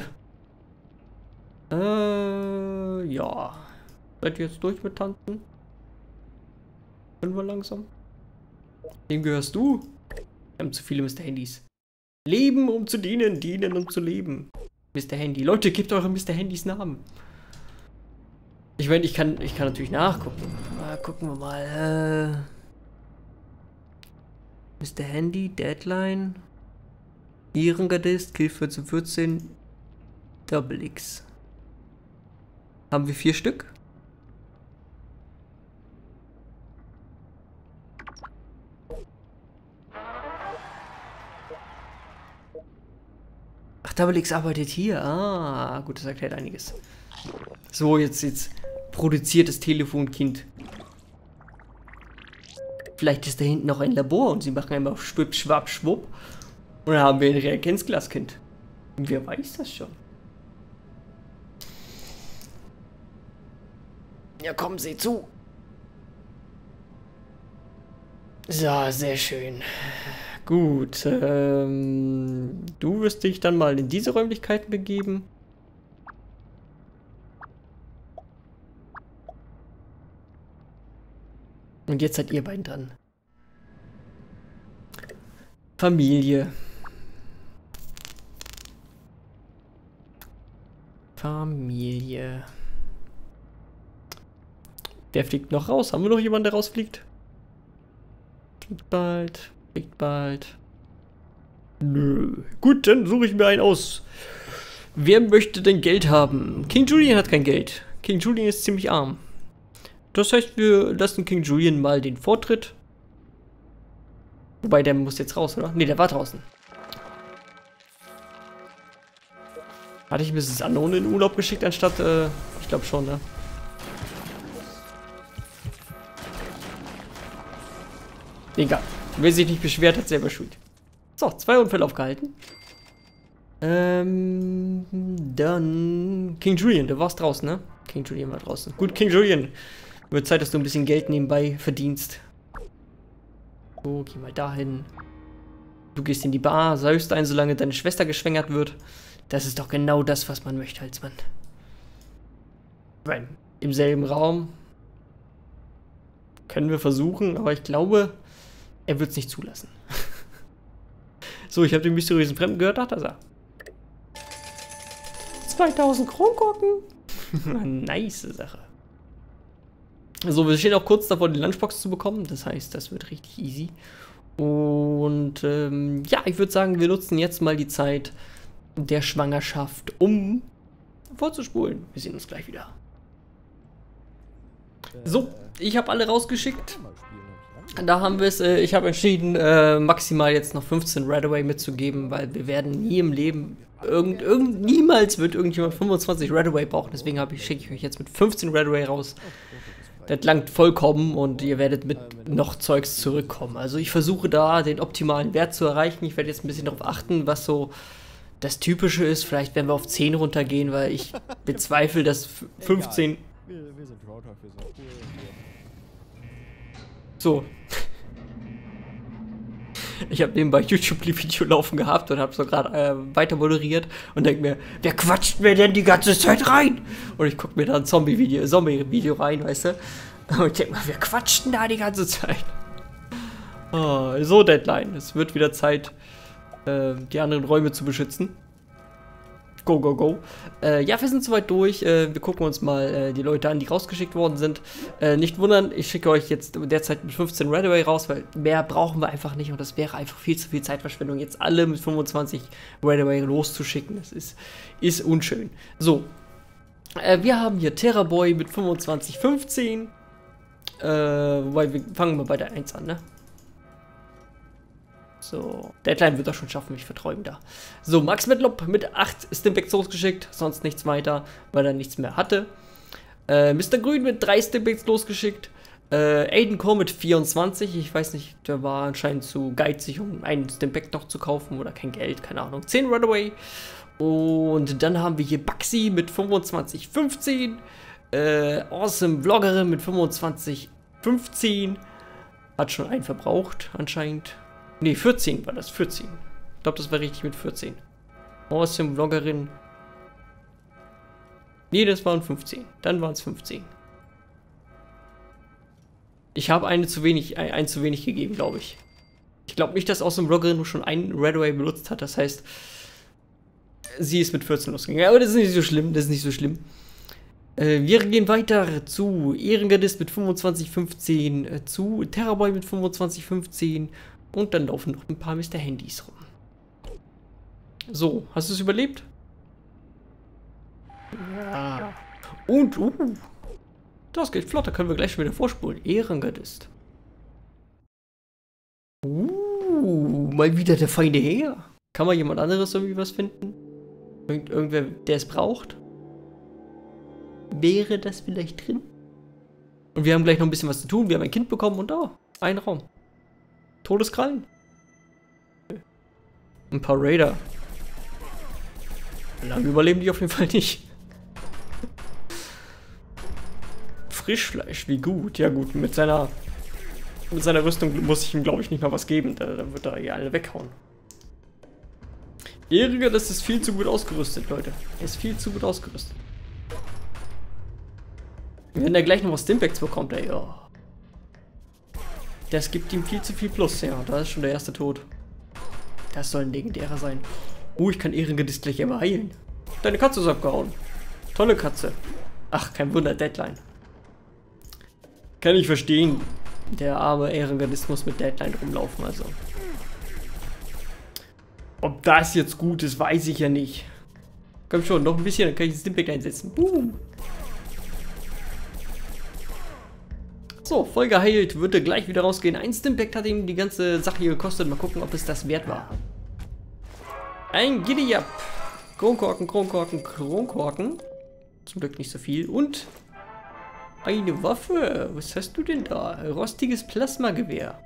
Ja. Seid ihr jetzt durch mit Tanten? Können wir langsam? Wem gehörst du? Wir haben zu viele Mr. Handys. Leben, um zu dienen, dienen, um zu leben. Mr. Handy. Leute, gebt eure Mr. Handys Namen. Ich meine, ich kann natürlich nachgucken. Gucken wir mal. Mr. Handy, Deadline. Ehrengardist, Kill 1414. Double X. Haben wir 4 Stück? Ach, Double X arbeitet hier. Ah, gut, das erklärt einiges. So, jetzt produziert das Telefonkind. Vielleicht ist da hinten noch ein Labor und sie machen einmal schwupp, schwapp, schwupp. Und dann haben wir ein Reagenzglaskind. Wer weiß das schon? Ja, kommen Sie zu. So, sehr schön. Gut, du wirst dich dann mal in diese Räumlichkeiten begeben. Und jetzt seid ihr beiden dran. Familie. Familie. Der fliegt noch raus. Haben wir noch jemanden, der rausfliegt? Fliegt bald. Fliegt bald. Nö. Gut, dann suche ich mir einen aus. Wer möchte denn Geld haben? King Julian hat kein Geld. King Julian ist ziemlich arm. Das heißt, wir lassen King Julian mal den Vortritt. Wobei, der muss jetzt raus, oder? Ne, der war draußen. Hatte ich Mrs. Unknown in den Urlaub geschickt, anstatt, ich glaube schon, ne? Egal. Wer sich nicht beschwert, hat selber Schuld. So, 2 Unfälle aufgehalten. Dann King Julian, du warst draußen, ne? King Julian war draußen. Gut, King Julian. Wird Zeit, dass du ein bisschen Geld nebenbei verdienst. So, geh mal dahin. Du gehst in die Bar, säufst ein, solange deine Schwester geschwängert wird. Das ist doch genau das, was man möchte als Mann. Ich meine, im selben Raum. Können wir versuchen, aber ich glaube, er wird es nicht zulassen. So, ich habe den mysteriösen Fremden gehört. Ach, da ist er. 2000 Kronkorken. Nice Sache. So, wir stehen auch kurz davor, die Lunchbox zu bekommen. Das heißt, das wird richtig easy. Und ja, ich würde sagen, wir nutzen jetzt mal die Zeit der Schwangerschaft, um vorzuspulen. Wir sehen uns gleich wieder. So, ich habe alle rausgeschickt. Da haben wir es. Ich habe entschieden, maximal jetzt noch 15 Redaway mitzugeben, weil wir werden nie im Leben niemals wird irgendjemand 25 Redaway brauchen. Deswegen schicke ich euch jetzt mit 15 Redaway raus. Das langt vollkommen und ihr werdet mit noch Zeugs zurückkommen. Also ich versuche da den optimalen Wert zu erreichen. Ich werde jetzt ein bisschen darauf achten, was so das Typische ist. Vielleicht werden wir auf 10 runtergehen, weil ich bezweifle, dass 15... So. Ich habe nebenbei YouTube-Video laufen gehabt und habe so gerade weiter moderiert und denke mir, wer quatscht mir denn die ganze Zeit rein? Und ich gucke mir da ein Zombie-Video rein, weißt du? Und ich denke mal, wer quatscht denn da die ganze Zeit? Oh, so, Deadline. Es wird wieder Zeit, die anderen Räume zu beschützen. Go, go, go. Ja, wir sind soweit durch. Wir gucken uns mal die Leute an, die rausgeschickt worden sind. Nicht wundern, ich schicke euch jetzt derzeit mit 15 Redaway raus, weil mehr brauchen wir einfach nicht und das wäre einfach viel zu viel Zeitverschwendung, jetzt alle mit 25 Redaway loszuschicken. Das ist unschön. So. Wir haben hier Terrorboy mit 25,15. Wobei, wir fangen mal bei der 1 an, ne? So, Deadline wird er schon schaffen, ich vertraue ihm da. So, Max Medlob mit 8 Stimpaks losgeschickt, sonst nichts weiter, weil er nichts mehr hatte. Mr. Grün mit 3 Stimpaks losgeschickt. Aiden Core mit 24, ich weiß nicht, der war anscheinend zu geizig, um einen Stimpak noch zu kaufen oder kein Geld, keine Ahnung. 10 Runaway. Und dann haben wir hier Baxi mit 25,15. Awesome Vloggerin mit 25,15. Hat schon einen verbraucht, anscheinend. Ne, 14 war das, 14. Ich glaube, das war richtig mit 14. Awesome Vloggerin. Ne, das waren 15. Dann waren es 15. Ich habe einen zu wenig gegeben, glaube ich. Ich glaube nicht, dass Awesome Vloggerin nur schon einen Redaway benutzt hat. Das heißt, sie ist mit 14 losgegangen. Ja, aber das ist nicht so schlimm, das ist nicht so schlimm. Wir gehen weiter zu Ehrengardist mit 25,15, zu Terrorboy mit 25,15 und dann laufen noch ein paar Mr. Handys rum. So, hast du es überlebt? Ja. Und, das geht flott, da können wir gleich schon wieder vorspulen. Ehrengardist. Mal wieder der feine Herr. Kann mal jemand anderes irgendwie was finden? Irgendwer, der es braucht? Wäre das vielleicht drin? Und wir haben gleich noch ein bisschen was zu tun. Wir haben ein Kind bekommen und ein Raum. Todeskrallen. Ein paar Raider. Lange überleben die auf jeden Fall nicht. Frischfleisch, wie gut. Ja gut, mit seiner Rüstung muss ich ihm, glaube ich, nicht mal was geben. Da wird er ja alle weghauen. Jähriger, das ist viel zu gut ausgerüstet, Leute. Er ist viel zu gut ausgerüstet. Wenn er gleich noch was Stimpaks bekommt, ey, oh. Das gibt ihm viel zu viel Plus, ja. Da ist schon der erste Tod. Das soll ein legendärer sein. Ich kann Ehrengardist gleich immer heilen. Deine Katze ist abgehauen. Tolle Katze. Ach, kein Wunder, Deadline. Kann ich verstehen. Der arme Ehrengardist muss mit Deadline rumlaufen, also. Ob das jetzt gut ist, weiß ich ja nicht. Komm schon, noch ein bisschen, dann kann ich den Stimpak einsetzen. So, voll geheilt, würde gleich wieder rausgehen. Ein Stimpak hat ihm die ganze Sache hier gekostet. Mal gucken, ob es das wert war. Ein Giddy-Up. Kronkorken, Kronkorken, Kronkorken. Zum Glück nicht so viel. Und eine Waffe. Was hast du denn da? Rostiges Plasmagewehr.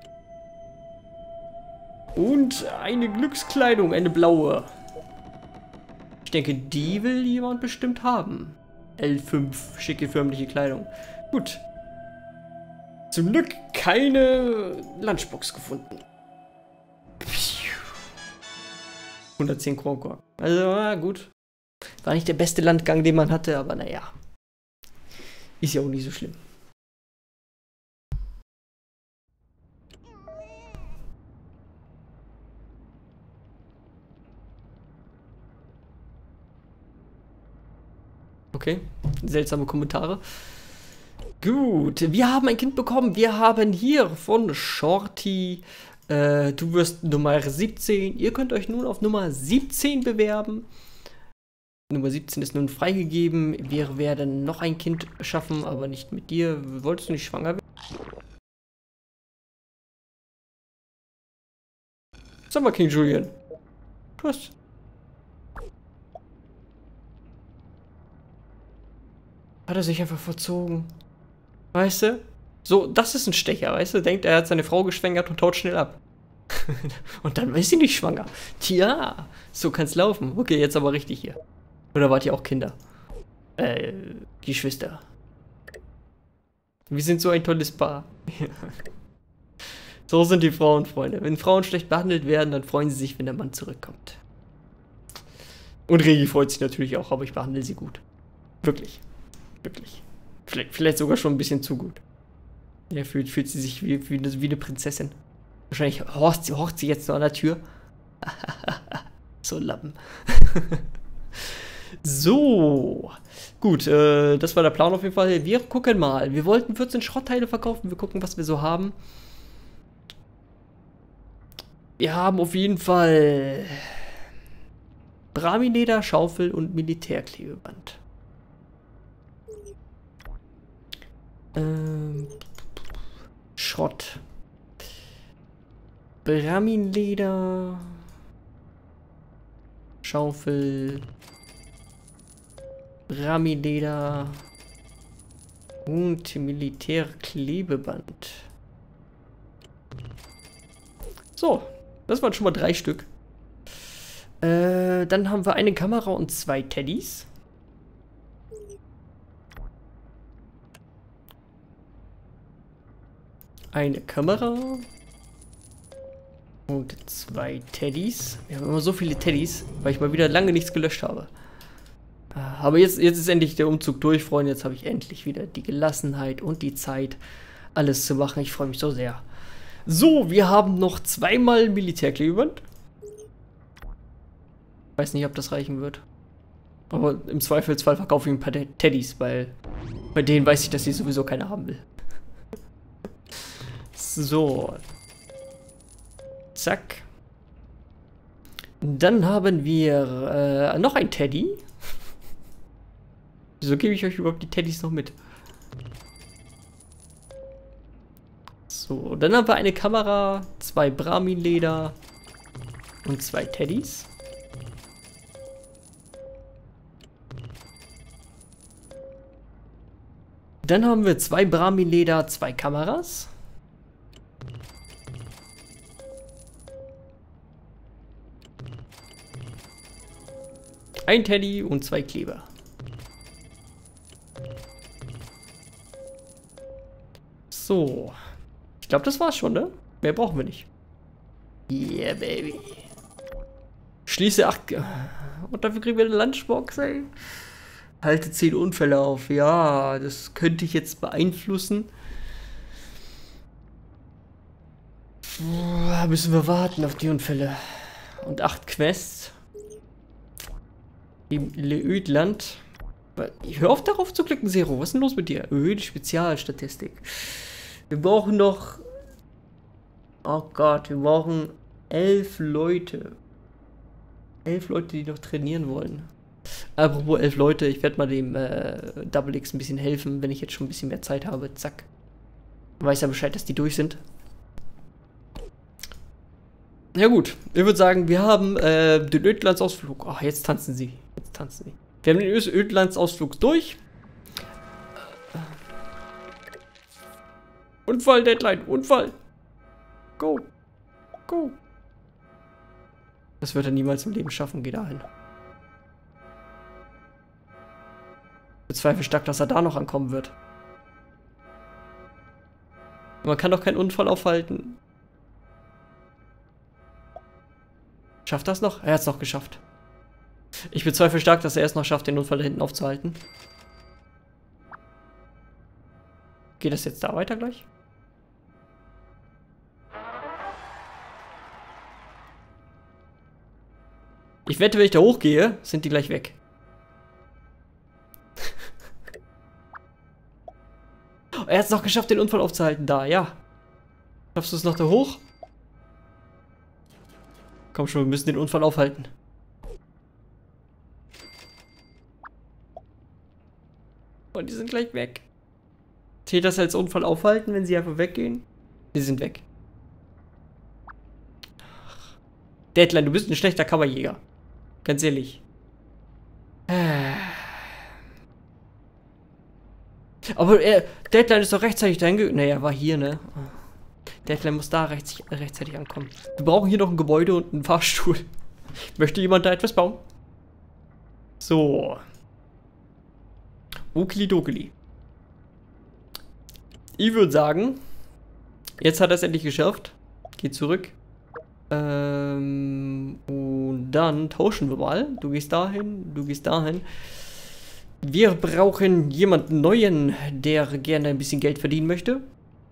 Und eine Glückskleidung, eine blaue. Ich denke, die will jemand bestimmt haben. L5, schicke förmliche Kleidung. Gut. Zum Glück keine Lunchbox gefunden. 110 Kronkorken. Also, gut. War nicht der beste Landgang, den man hatte, aber naja. Ist ja auch nicht so schlimm. Okay, seltsame Kommentare. Gut, wir haben ein Kind bekommen. Wir haben hier von Shorty, du wirst Nummer 17. Ihr könnt euch nun auf Nummer 17 bewerben. Nummer 17 ist nun freigegeben. Wir werden noch ein Kind schaffen, aber nicht mit dir. Wolltest du nicht schwanger werden? Sag mal, King Julian. Was? Hat er sich einfach verzogen. Weißt du? So, das ist ein Stecher, weißt du? Denkt, er hat seine Frau geschwängert und haut schnell ab. Und dann ist sie nicht schwanger. Tja, so kann's laufen. Okay, jetzt aber richtig hier. Oder wart ihr auch Kinder? Geschwister. Wir sind so ein tolles Paar. So sind die Frauen, Freunde. Wenn Frauen schlecht behandelt werden, dann freuen sie sich, wenn der Mann zurückkommt. Und Regi freut sich natürlich auch, aber ich behandle sie gut. Wirklich. Wirklich. Vielleicht sogar schon ein bisschen zu gut. Ja, fühlt sie sich wie eine Prinzessin. Wahrscheinlich horcht sie jetzt nur an der Tür. So Lappen. So. Gut, das war der Plan auf jeden Fall. Wir gucken mal. Wir wollten 14 Schrottteile verkaufen. Wir gucken, was wir so haben. Wir haben auf jeden Fall Brahmineder, Schaufel und Militärklebeband. Schrott. Brahmineder. Schaufel. Brahmineder. Und Militärklebeband. So, das waren schon mal 3 Stück. Dann haben wir eine Kamera und 2 Teddys. Eine Kamera. Und 2 Teddys. Wir haben immer so viele Teddys, weil ich mal wieder lange nichts gelöscht habe. Aber jetzt ist endlich der Umzug durch, Freunde. Jetzt habe ich endlich wieder die Gelassenheit und die Zeit, alles zu machen. Ich freue mich so sehr. So, wir haben noch 2-mal Militärklebeband. Weiß nicht, ob das reichen wird. Aber im Zweifelsfall verkaufe ich ein paar Teddys, weil bei denen weiß ich, dass ich sowieso keine haben will. So. Zack. Dann haben wir noch ein Teddy. Wieso gebe ich euch überhaupt die Teddys noch mit? So, dann haben wir eine Kamera, 2 Brahminleder und 2 Teddys. Dann haben wir 2 Brahminleder, 2 Kameras. Ein Teddy und 2 Kleber. So. Ich glaube, das war's schon, ne? Mehr brauchen wir nicht. Yeah, baby. Schließe 8... Und dafür kriegen wir eine Lunchbox, ey. Halte 10 Unfälle auf. Ja, das könnte ich jetzt beeinflussen. Müssen wir warten auf die Unfälle. Und 8 Quests. Im Leödland. Hör auf darauf zu klicken, Zero. Was ist denn los mit dir? Erhöhte Spezialstatistik. Wir brauchen noch... Oh Gott, wir brauchen 11 Leute. 11 Leute, die noch trainieren wollen. Apropos 11 Leute, ich werde mal dem Double X ein bisschen helfen, wenn ich jetzt schon ein bisschen mehr Zeit habe. Zack. Weiß ja Bescheid, dass die durch sind. Ja gut, ich würde sagen, wir haben den Ödlandsausflug. Ach, jetzt tanzen sie. Jetzt tanzen sie. Wir haben den Ödlandsausflug durch. Unfall, Deadline, Unfall. Go. Go. Das wird er niemals im Leben schaffen, geh dahin. Ich bezweifle stark, dass er da noch ankommen wird. Man kann doch keinen Unfall aufhalten. Schafft das noch? Er hat es noch geschafft. Ich bezweifle stark, dass er es noch schafft, den Unfall da hinten aufzuhalten. Geht das jetzt da weiter gleich? Ich wette, wenn ich da hochgehe, sind die gleich weg. Er hat es noch geschafft, den Unfall aufzuhalten. Da, ja. Schaffst du es noch da hoch? Komm schon, wir müssen den Unfall aufhalten. Und die sind gleich weg. Zählt das als Unfall aufhalten, wenn sie einfach weggehen? Die sind weg. Deadline, du bist ein schlechter Kammerjäger. Ganz ehrlich. Aber Deadline ist doch rechtzeitig dahin Naja, er war hier, ne? Deadline muss da rechtzeitig ankommen. Wir brauchen hier noch ein Gebäude und einen Fahrstuhl. Möchte jemand da etwas bauen? So. Okili-dokili. Ich würde sagen, jetzt hat er es endlich geschafft. Geht zurück. Und dann tauschen wir mal. Du gehst dahin, du gehst dahin. Wir brauchen jemanden Neuen, der gerne ein bisschen Geld verdienen möchte.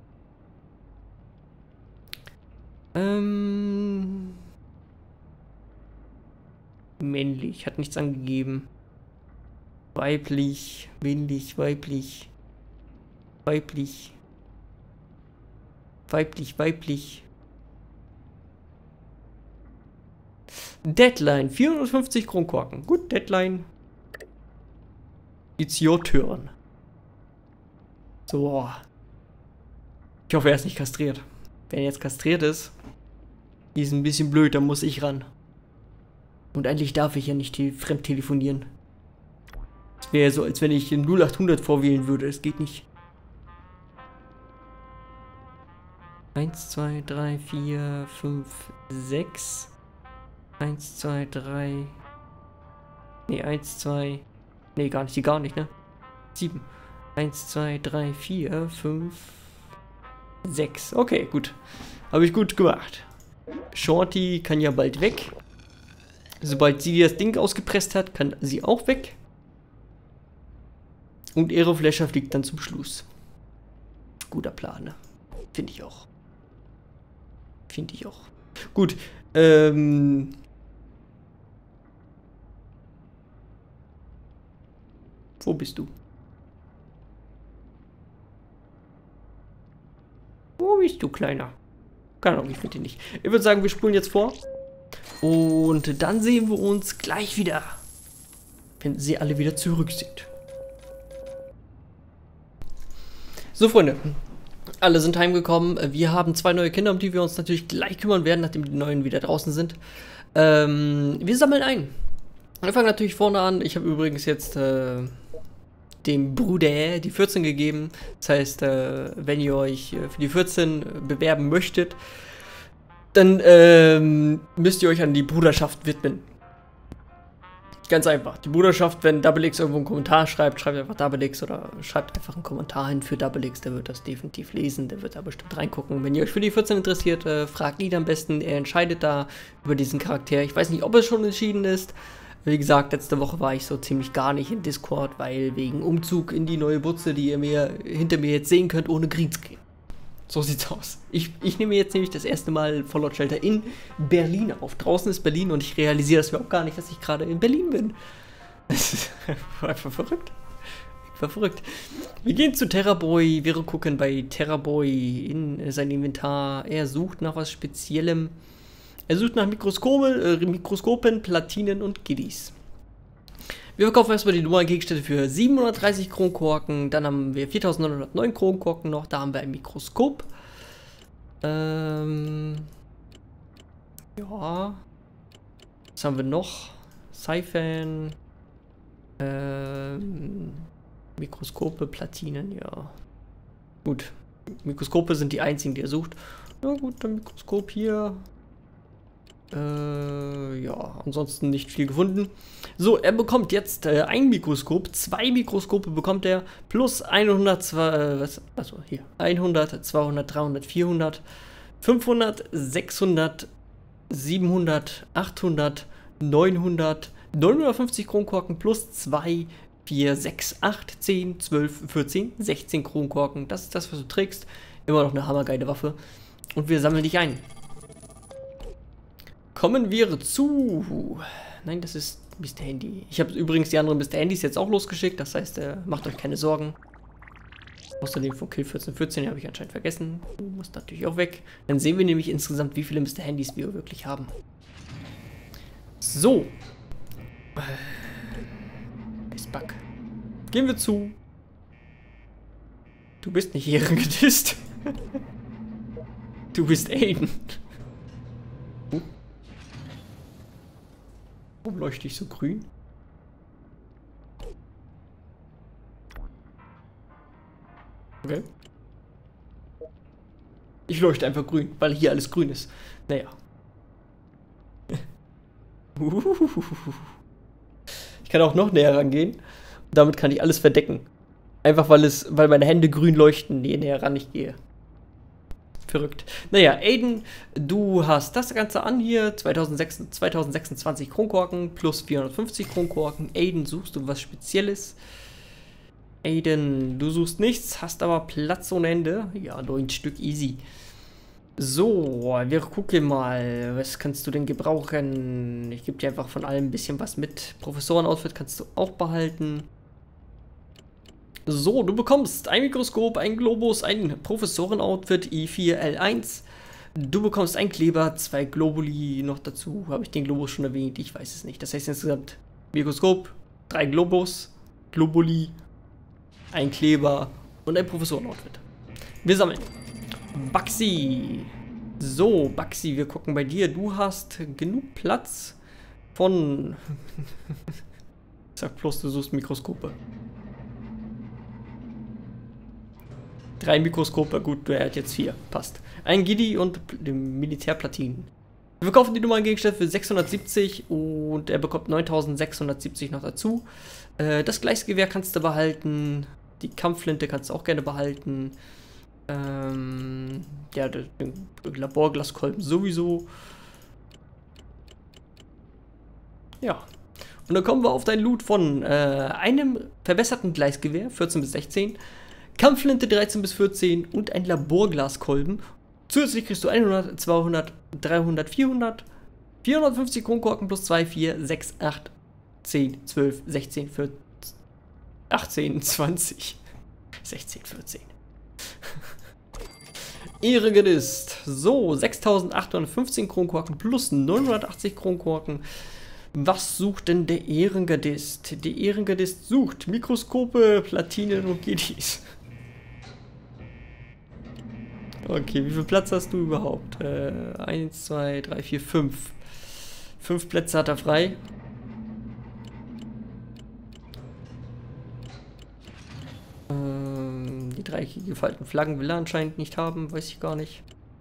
Männlich, hat nichts angegeben. Weiblich, männlich, weiblich. Weiblich. Weiblich, weiblich. Deadline, 450 Kronkorken. Gut, Deadline. It's your turn. So. Ich hoffe, er ist nicht kastriert. Wenn er jetzt kastriert ist, ist ein bisschen blöd, dann muss ich ran. Und eigentlich darf ich ja nicht fremd telefonieren. Es wäre so, als wenn ich 0800 vorwählen würde. Es geht nicht. 1, 2, 3, 4, 5, 6. 1, 2, 3. Ne, 1, 2. Ne, gar nicht, ne? 7. 1, 2, 3, 4, 5, 6. Okay, gut. Habe ich gut gemacht. Shorty kann ja bald weg. Sobald sie das Ding ausgepresst hat, kann sie auch weg. Und Aeroflasher fliegt dann zum Schluss. Guter Plan, ne? Finde ich auch. Finde ich auch. Gut, wo bist du? Wo bist du, Kleiner? Keine Ahnung, ich finde ihn nicht. Ich würde sagen, wir spulen jetzt vor. Und dann sehen wir uns gleich wieder, wenn sie alle wieder zurück sind. So, Freunde. Alle sind heimgekommen. Wir haben 2 neue Kinder, um die wir uns natürlich gleich kümmern werden, nachdem die neuen wieder draußen sind. Wir sammeln ein. Wir fangen natürlich vorne an. Ich habe übrigens jetzt dem Bruder die 14 gegeben. Das heißt, wenn ihr euch für die 14 bewerben möchtet, dann müsst ihr euch an die Bruderschaft widmen. Ganz einfach. Die Bruderschaft, wenn Double X irgendwo einen Kommentar schreibt, schreibt einfach Double X oder schreibt einfach einen Kommentar hin für Double X. Der wird das definitiv lesen, der wird da bestimmt reingucken. Wenn ihr euch für die 14 interessiert, fragt ihn am besten. Er entscheidet da über diesen Charakter. Ich weiß nicht, ob es schon entschieden ist. Wie gesagt, letzte Woche war ich so ziemlich gar nicht in Discord, weil wegen Umzug in die neue Butze, die ihr hinter mir jetzt sehen könnt, ohne Greenscreen. So sieht's aus. Ich nehme jetzt nämlich das erste Mal Fallout Shelter in Berlin auf. Draußen ist Berlin und ich realisiere das überhaupt gar nicht, dass ich gerade in Berlin bin. Das ist einfach verrückt. Einfach verrückt. Wir gehen zu Terraboy. Wir gucken bei Terraboy in sein Inventar. Er sucht nach was Speziellem. Er sucht nach Mikroskopen, Platinen und Giddies. Wir verkaufen erstmal die normalen Gegenstände für 730 Kronkorken. Dann haben wir 4909 Kronkorken noch. Da haben wir ein Mikroskop. Ja. Was haben wir noch? Siphon. Mikroskope, Platinen, ja. Gut. Mikroskope sind die einzigen, die er sucht. Na gut, dann Mikroskop hier. Ja, ansonsten nicht viel gefunden. So, er bekommt jetzt ein Mikroskop, 2 Mikroskope bekommt er, plus 100, 100, 200, 300, 400, 500, 600, 700, 800, 900, 950 Kronkorken plus 2, 4, 6, 8, 10, 12, 14, 16 Kronkorken. Das ist das, was du trägst. Immer noch eine hammergeile Waffe. Und wir sammeln dich ein. Kommen wir zu... Nein, das ist Mr. Handy. Ich habe übrigens die anderen Mr. Handys jetzt auch losgeschickt. Das heißt, macht euch keine Sorgen. Außerdem von Kill 1414 habe ich anscheinend vergessen. Du musst natürlich auch weg. Dann sehen wir nämlich insgesamt, wie viele Mr. Handys wir wirklich haben. So. Bug. Gehen wir zu. Du bist nicht Ehrengedisst. Du bist Aiden. Warum leuchte ich so grün? Okay. Ich leuchte einfach grün, weil hier alles grün ist. Naja. Ich kann auch noch näher rangehen. Damit kann ich alles verdecken. Einfach weil meine Hände grün leuchten, je näher ran ich gehe. Verrückt. Naja, Aiden, du hast das Ganze an hier. 2026 Kronkorken plus 450 Kronkorken. Aiden, suchst du was Spezielles? Aiden, du suchst nichts, hast aber Platz ohne Ende. Ja, 9 Stück easy. So, wir gucken mal. Was kannst du denn gebrauchen? Ich gebe dir einfach von allem ein bisschen was mit. Professoren-Outfit kannst du auch behalten. So, du bekommst ein Mikroskop, ein Globus, ein Professoren-Outfit I4L1. Du bekommst ein Kleber, 2 Globuli noch dazu. Habe ich den Globus schon erwähnt? Ich weiß es nicht. Das heißt insgesamt Mikroskop, 3 Globus, Globuli, ein Kleber und ein Professoren-Outfit. Wir sammeln. Baxi. So, Baxi, wir gucken bei dir. Du hast genug Platz von... Sag bloß, du suchst Mikroskope. 3 Mikroskope, gut, er hat jetzt 4. Passt. Ein Giddy und Militärplatinen. Wir verkaufen die Nummer Gegenstände für 670 und er bekommt 9670 noch dazu. Das Gleichgewehr kannst du behalten. Die Kampfflinte kannst du auch gerne behalten. Ja, den Laborglaskolben sowieso. Ja. Und dann kommen wir auf dein Loot von einem verbesserten Gleisgewehr, 14 bis 16. Kampfflinte 13 bis 14 und ein Laborglaskolben. Zusätzlich kriegst du 100, 200, 300, 400, 450 Kronkorken plus 2, 4, 6, 8, 10, 12, 16, 14, 18, 20, 16, 14. Ehrengardist. So, 6815 Kronkorken plus 980 Kronkorken. Was sucht denn der Ehrengardist? Der Ehrengardist sucht Mikroskope, Platinen und Giddys. Okay, wie viel Platz hast du überhaupt? 1, 2, 3, 4, 5. 5 Plätze hat er frei. Die dreieckig gefalteten Flaggen will er anscheinend nicht haben, weiß ich gar nicht.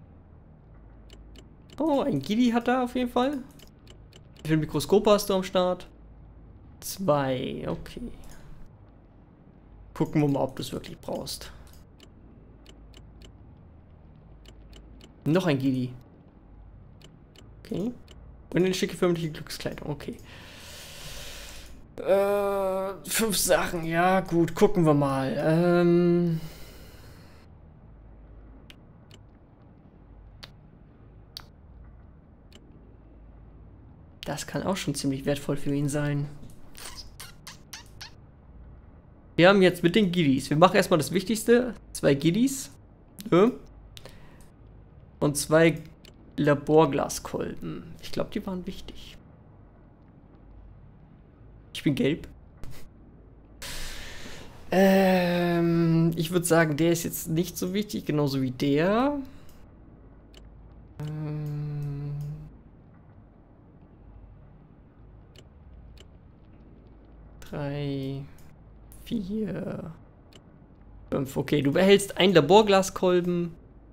Oh, ein Giddy hat er auf jeden Fall. Wie viele Mikroskope hast du am Start? 2, okay. Gucken wir mal, ob du es wirklich brauchst. Noch ein Giddy. Okay. Und eine schicke förmliche Glückskleidung, okay. 5 Sachen, ja gut, gucken wir mal. Das kann auch schon ziemlich wertvoll für ihn sein. Wir haben jetzt mit den Giddys. Wir machen erstmal das Wichtigste. 2 Giddys. Ja. Und 2 Laborglaskolben. Ich glaube, die waren wichtig. Ich bin gelb. Ich würde sagen, der ist jetzt nicht so wichtig, genauso wie der. 3, 4, 5. Okay, du behältst ein Laborglaskolben.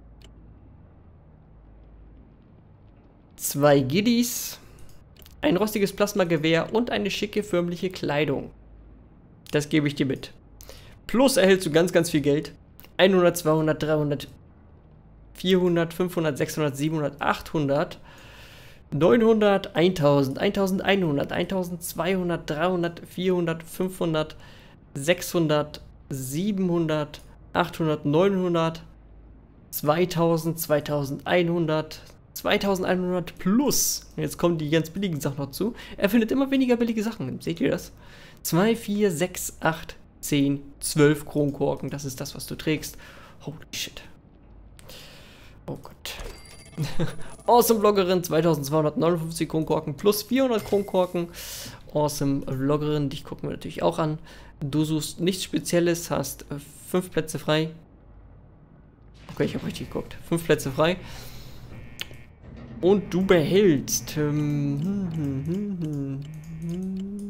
2 Giddys. Ein rostiges Plasmagewehr und eine schicke förmliche Kleidung. Das gebe ich dir mit. Plus erhältst du ganz, ganz viel Geld. 100, 200, 300, 400, 500, 600, 700, 800, 900, 1000, 1100, 1200, 300, 400, 500, 600, 700, 800, 900, 2000, 2100, 2100 plus. Jetzt kommen die ganz billigen Sachen noch zu. Er findet immer weniger billige Sachen. Seht ihr das? 2, 4, 6, 8, 10, 12 Kronkorken. Das ist das, was du trägst. Holy shit. Oh Gott. Awesome Vloggerin, 2259 Kronkorken plus 400 Kronkorken. Awesome Vloggerin, dich gucken wir natürlich auch an. Du suchst nichts Spezielles, hast 5 Plätze frei. Okay, ich habe richtig geguckt. 5 Plätze frei. Und du behältst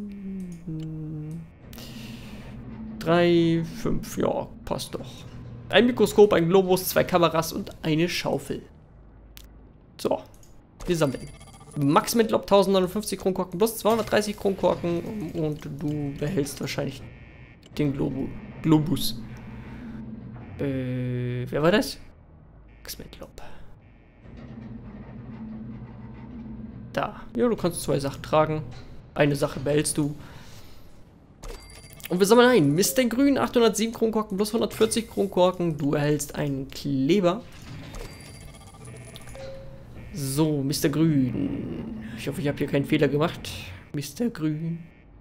3, 5, ja, passt doch. Ein Mikroskop, ein Globus, 2 Kameras und eine Schaufel. So, wir sammeln. Max mit Lob 1059 Kronkorken plus 230 Kronkorken und du behältst wahrscheinlich den Globus. Wer war das? Max mit Lob. Da. Ja, du kannst 2 Sachen tragen. Eine Sache behältst du. Und wir sammeln ein. Mr. Grün, 807 Kronkorken plus 140 Kronkorken. Du erhältst einen Kleber. So, Mr. Grün. Ich hoffe, ich habe hier keinen Fehler gemacht. Mr. Grün.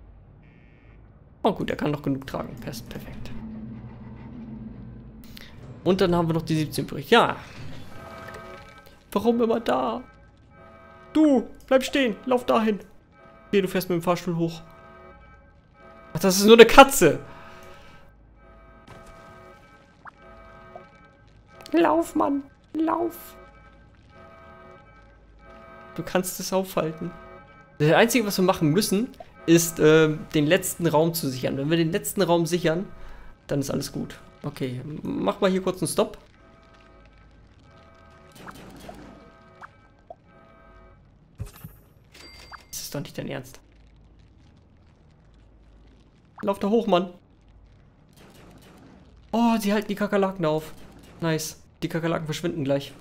Oh gut, er kann noch genug tragen. Perfekt. Und dann haben wir noch die 17 übrig. Ja. Warum immer da? Du, bleib stehen. Lauf dahin. Okay, du fährst mit dem Fahrstuhl hoch. Ach, das ist nur eine Katze. Lauf, Mann. Lauf. Du kannst es aufhalten. Das Einzige, was wir machen müssen, ist, den letzten Raum zu sichern. Wenn wir den letzten Raum sichern, dann ist alles gut. Okay, mach mal hier kurz einen Stopp. Das ist doch nicht dein Ernst. Lauf da hoch, Mann. Oh, sie halten die Kakerlaken auf. Nice. Die Kakerlaken verschwinden gleich.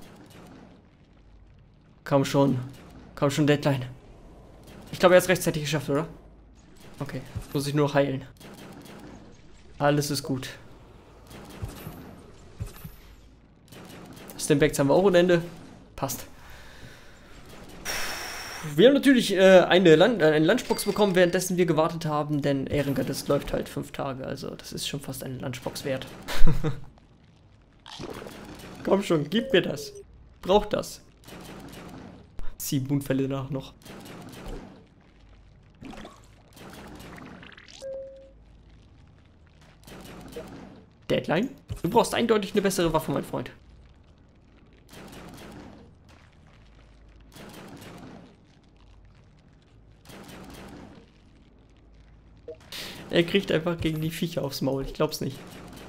Komm schon. Komm schon, Deadline. Ich glaube, er hat es rechtzeitig geschafft, oder? Okay, muss ich nur noch heilen. Alles ist gut. Stimbacks haben wir auch ein Ende. Passt. Wir haben natürlich eine Lunchbox bekommen, währenddessen wir gewartet haben, denn Ehrengat, das läuft halt 5 Tage, also das ist schon fast eine Lunchbox wert. Komm schon, gib mir das. Braucht das. 7 Unfälle nach noch. Deadline? Du brauchst eindeutig eine bessere Waffe, mein Freund. Er kriegt einfach gegen die Viecher aufs Maul. Ich glaub's nicht.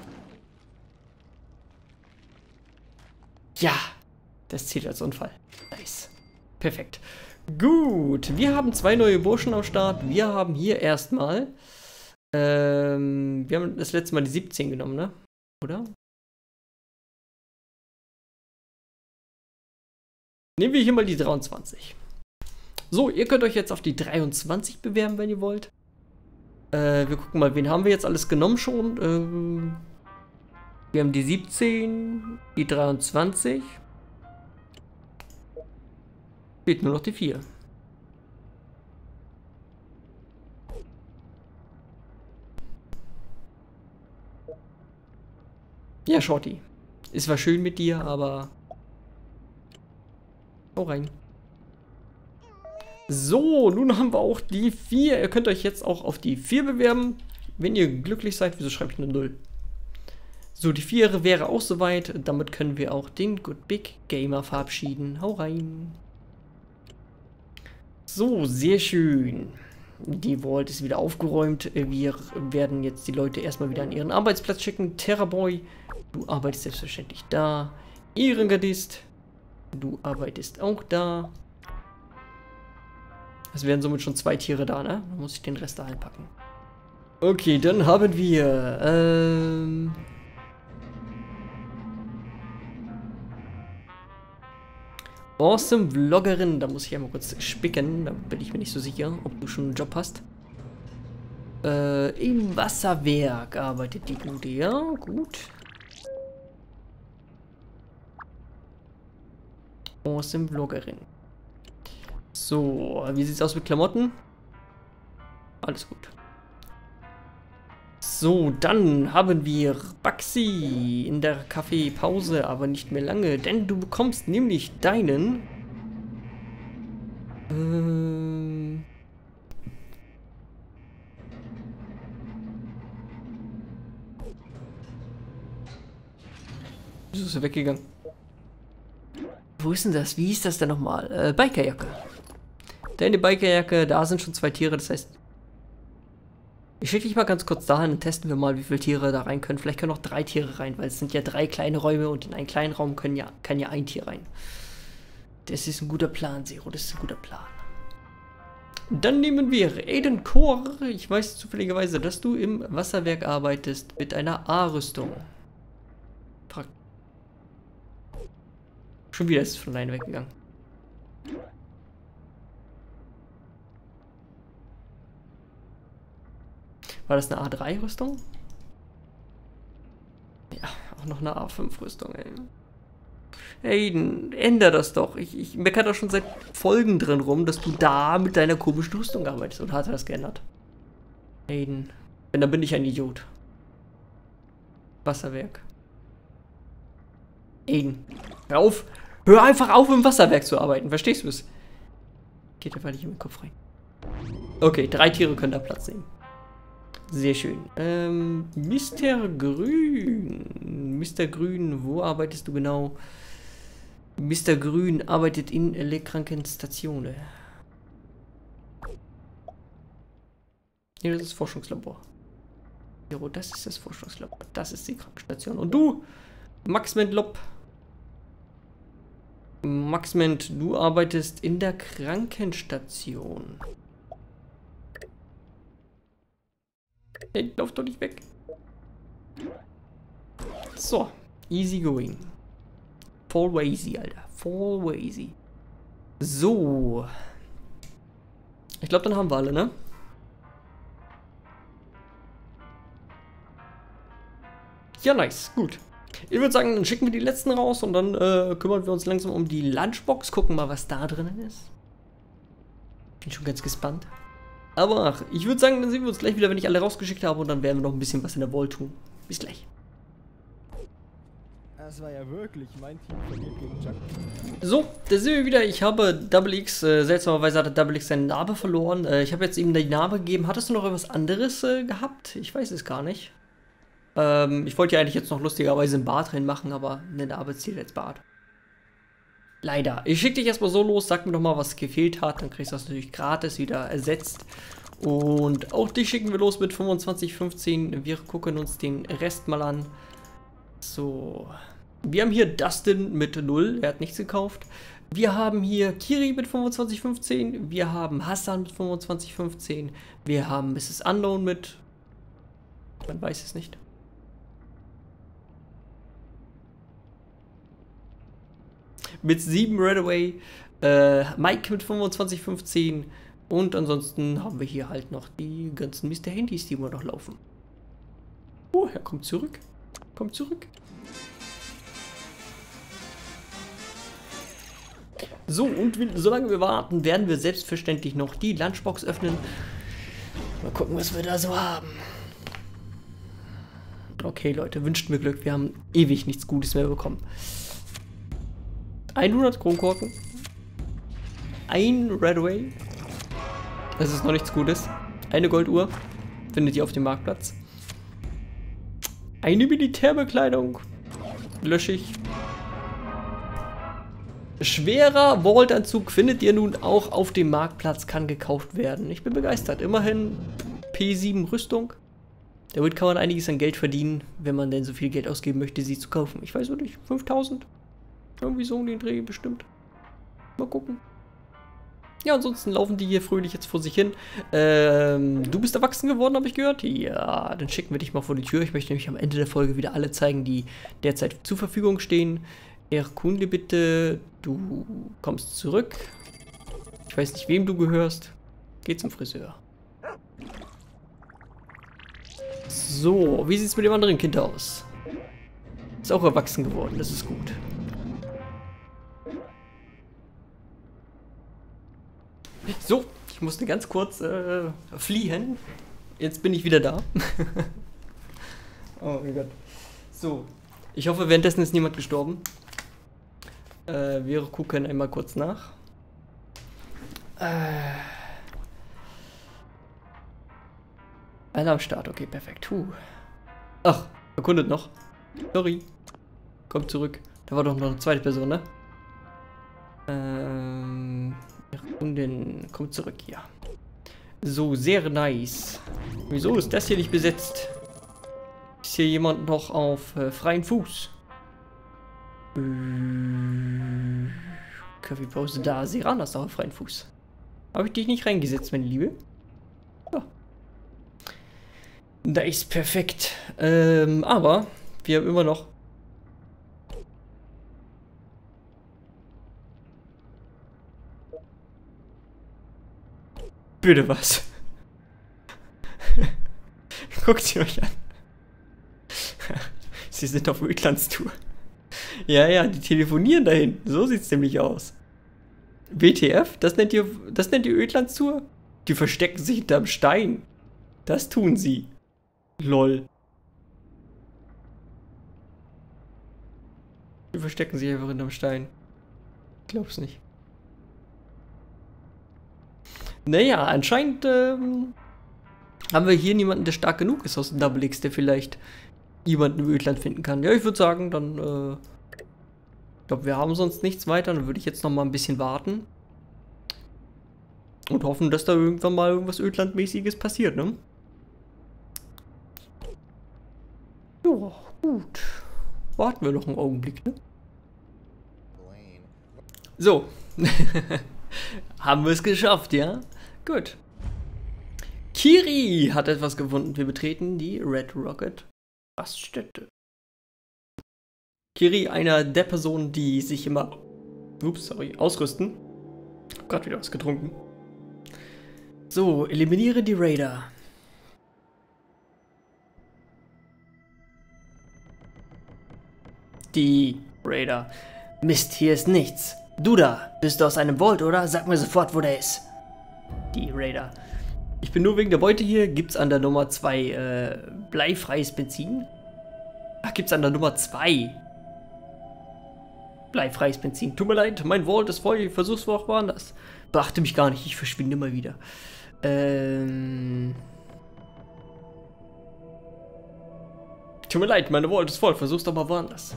Ja, das zählt als Unfall. Nice. Perfekt. Gut, wir haben 2 neue Burschen am Start. Wir haben hier erstmal... wir haben das letzte Mal die 17 genommen, ne? Oder? Nehmen wir hier mal die 23. So, ihr könnt euch jetzt auf die 23 bewerben, wenn ihr wollt. Wir gucken mal, wen haben wir jetzt alles genommen schon? Wir haben die 17, die 23. Fehlt nur noch die 4. Ja, Shorty. Es war schön mit dir, aber... Hau rein. So, nun haben wir auch die 4. Ihr könnt euch jetzt auch auf die 4 bewerben. Wenn ihr glücklich seid, wieso schreibe ich eine 0? So, die 4 wäre auch soweit. Damit können wir auch den Good Big Gamer verabschieden. Hau rein. So, sehr schön. Die Vault ist wieder aufgeräumt. Wir werden jetzt die Leute erstmal wieder an ihren Arbeitsplatz schicken. Terraboy, du arbeitest selbstverständlich da. Ehrengardist, du arbeitest auch da. Es wären somit schon 2 Tiere da, ne? Dann muss ich den Rest da einpacken. Okay, dann haben wir... Awesome Vloggerin, da muss ich einmal kurz spicken, da bin ich mir nicht so sicher, ob du schon einen Job hast. Im Wasserwerk arbeitet die Gute, ja, gut. Awesome Vloggerin. So, wie sieht's aus mit Klamotten? Alles gut. So, dann haben wir Baxi in der Kaffeepause, aber nicht mehr lange, denn du bekommst nämlich deinen... Wieso ist er weggegangen? Wo ist denn das? Wie hieß das denn nochmal? Bikerjacke. Deine Bikerjacke, da sind schon 2 Tiere, das heißt... Ich schicke dich mal ganz kurz dahin und testen wir mal, wie viele Tiere da rein können. Vielleicht können noch 3 Tiere rein, weil es sind ja 3 kleine Räume und in einen kleinen Raum kann ja ein Tier rein. Das ist ein guter Plan, Zero. Das ist ein guter Plan. Dann nehmen wir Aiden Core. Ich weiß zufälligerweise, dass du im Wasserwerk arbeitest mit einer A-Rüstung. Schon wieder ist es von alleine weggegangen. War das eine A3-Rüstung? Ja, auch noch eine A5-Rüstung, ey. Aiden, änder das doch. Ich meckere da schon seit Folgen drin rum, dass du da mit deiner komischen Rüstung arbeitest. Oder hat er das geändert? Aiden. Wenn, dann bin ich ein Idiot. Wasserwerk. Aiden. Hör auf. Hör einfach auf, im Wasserwerk zu arbeiten. Verstehst du es? Geht einfach nicht in den Kopf rein. Okay, 3 Tiere können da Platz nehmen. Sehr schön. Mr. Grün. Mr. Grün, wo arbeitest du genau? Mr. Grün arbeitet in Lekrankenstation. Ja, das ist das Forschungslabor. Das ist das Forschungslabor. Das ist die Krankenstation. Und du, Maxment Lob. Maxment, du arbeitest in der Krankenstation. Hey, lauf doch nicht weg. So, easy going. Voll easy, Alter. Voll easy. So. Ich glaube, dann haben wir alle, ne? Ja, nice. Gut. Ich würde sagen, dann schicken wir die letzten raus und dann kümmern wir uns langsam um die Lunchbox. Gucken mal, was da drin ist. Bin schon ganz gespannt. Aber ach, ich würde sagen, dann sehen wir uns gleich wieder, wenn ich alle rausgeschickt habe und dann werden wir noch ein bisschen was in der Vault tun. Bis gleich. Das war ja wirklich mein Team verliert gegen Chuck. So, da sind wir wieder. Ich habe Double X, seltsamerweise hatte Double X seinen Narbe verloren. Ich habe jetzt ihm die Narbe gegeben. Hattest du noch etwas anderes gehabt? Ich weiß es gar nicht. Ich wollte ja eigentlich jetzt noch lustigerweise ein Bart reinmachen, aber eine Narbe zählt als Bart. Leider. Ich schicke dich erstmal so los, sag mir doch mal, was gefehlt hat. Dann kriegst du das natürlich gratis wieder ersetzt. Und auch dich schicken wir los mit 25,15. Wir gucken uns den Rest mal an. So. Wir haben hier Dustin mit 0. Er hat nichts gekauft. Wir haben hier Kiri mit 25,15. Wir haben Hassan mit 25,15. Wir haben Mrs. Unknown mit... Man weiß es nicht. Mit 7 Redaway, Mike mit 25,15 und ansonsten haben wir hier halt noch die ganzen Mr. Handys, die immer noch laufen. Oh, er kommt zurück. Kommt zurück. So, und solange wir warten, werden wir selbstverständlich noch die Lunchbox öffnen. Mal gucken, was wir da so haben. Okay, Leute, wünscht mir Glück. Wir haben ewig nichts Gutes mehr bekommen. 100 Kronkorken. Ein Redway. Das ist noch nichts Gutes. Eine Golduhr. Findet ihr auf dem Marktplatz. Eine Militärbekleidung. Lösche ich. Schwerer Vault-Anzug findet ihr nun auch auf dem Marktplatz, kann gekauft werden. Ich bin begeistert. Immerhin P7 Rüstung. Damit kann man einiges an Geld verdienen, wenn man denn so viel Geld ausgeben möchte, sie zu kaufen. Ich weiß nicht, 5000? Irgendwie so um den Dreh bestimmt. Mal gucken. Ja, ansonsten laufen die hier fröhlich jetzt vor sich hin. Du bist erwachsen geworden, habe ich gehört? Ja, dann schicken wir dich mal vor die Tür. Ich möchte nämlich am Ende der Folge wieder alle zeigen, die derzeit zur Verfügung stehen. Erkunde bitte, du kommst zurück. Ich weiß nicht, wem du gehörst. Geh zum Friseur. So, wie sieht es mit dem anderen Kind aus? Ist auch erwachsen geworden, das ist gut. So, ich musste ganz kurz fliehen. Jetzt bin ich wieder da. Oh mein Gott. So, ich hoffe, währenddessen ist niemand gestorben. Wir gucken einmal kurz nach. Alle am Start, okay, perfekt. Ach, erkundet noch. Sorry. Kommt zurück. Da war doch noch eine zweite Person, ne? Erkunden. Kommt zurück, ja. So, sehr nice. Wieso ist das hier nicht besetzt? Ist hier jemand noch auf freien Fuß? Kaffeepause da. Serana ist auch auf freien Fuß. Habe ich dich nicht reingesetzt, meine Liebe? Ja. Da ist perfekt. Aber wir haben immer noch... Bitte was? Guckt sie euch an. Sie sind auf Ödlandstour. Ja, die telefonieren dahin. So sieht's nämlich aus. WTF? Das nennt ihr Ödlandstour? Die verstecken sich hinterm Stein. Das tun sie. Lol. Die verstecken sich einfach hinterm Stein. Ich glaub's nicht. Naja, anscheinend haben wir hier niemanden, der stark genug ist aus dem Double X, der vielleicht jemanden im Ödland finden kann. Ja, ich würde sagen, dann, ich glaube, wir haben sonst nichts weiter. Dann würde ich jetzt noch mal ein bisschen warten. Und hoffen, dass da irgendwann mal irgendwas Ödlandmäßiges passiert, ne? Ja, gut. Warten wir noch einen Augenblick, ne? So. Haben wir es geschafft, ja? Gut. Kiri hat etwas gefunden. Wir betreten die Red Rocket Raststätte. Kiri, einer der Personen, die sich immer ausrüsten. Ich hab gerade wieder was getrunken. So, eliminiere die Raider. Die Raider. Mist, hier ist nichts. Du da, bist du aus einem Vault, oder? Sag mir sofort, wo der ist. Die Raider. Ich bin nur wegen der Beute hier. Gibt's an der Nummer 2 bleifreies Benzin? Ach, gibt's an der Nummer 2 bleifreies Benzin? Tut mir leid, mein Vault ist voll. Ich versuch's woanders. Beachte mich gar nicht, ich verschwinde immer wieder. Tut mir leid, meine Vault ist voll. Versuch's doch mal woanders.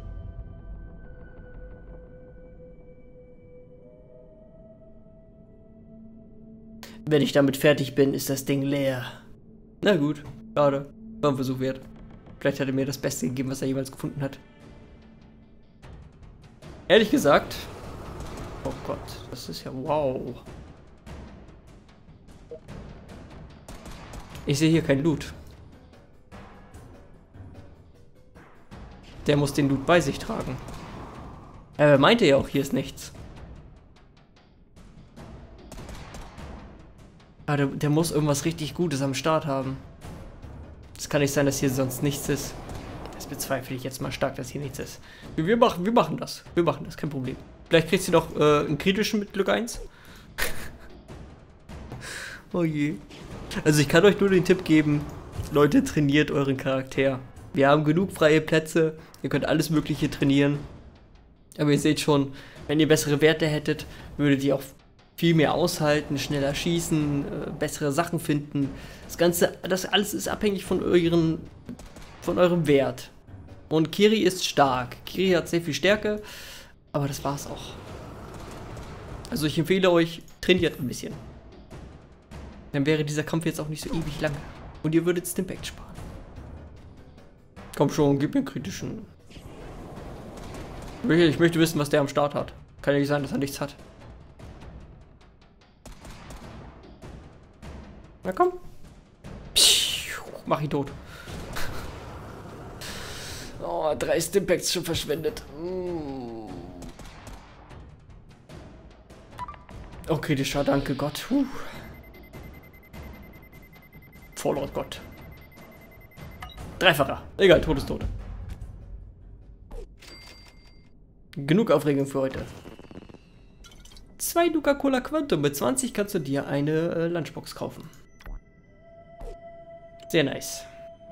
Wenn ich damit fertig bin, ist das Ding leer. Na gut, schade. War ein Versuch wert. Vielleicht hat er mir das Beste gegeben, was er jemals gefunden hat. Ehrlich gesagt... Oh Gott, das ist ja wow. Ich sehe hier kein Loot. Der muss den Loot bei sich tragen. Er meinte ja auch, hier ist nichts. Ah, der muss irgendwas richtig Gutes am Start haben. Es kann nicht sein, dass hier sonst nichts ist. Das bezweifle ich jetzt mal stark, dass hier nichts ist. Wir machen das. Wir machen das, kein Problem. Vielleicht kriegst du noch einen kritischen mit Glück 1. Oh je. Also ich kann euch nur den Tipp geben, Leute, trainiert euren Charakter. Wir haben genug freie Plätze. Ihr könnt alles Mögliche trainieren. Aber ihr seht schon, wenn ihr bessere Werte hättet, würdet ihr auch viel mehr aushalten, schneller schießen, bessere Sachen finden. Das alles ist abhängig von eurem Wert. Und Kiri ist stark. Kiri hat sehr viel Stärke, aber das war's auch. Also ich empfehle euch, trainiert ein bisschen. Dann wäre dieser Kampf jetzt auch nicht so ewig lang. Und ihr würdet Stimpact sparen. Komm schon, gib mir einen kritischen. Ich möchte wissen, was der am Start hat. Kann ja nicht sein, dass er nichts hat. Na komm. Mach ihn tot. Oh, 3 Stimpacks schon verschwendet. Oh, kritischer, danke Gott. Fallout Gott. Dreifacher. Egal, Todestod. Genug Aufregung für heute. 2 Nuka-Cola Quantum. Mit 20 kannst du dir eine Lunchbox kaufen. Sehr nice.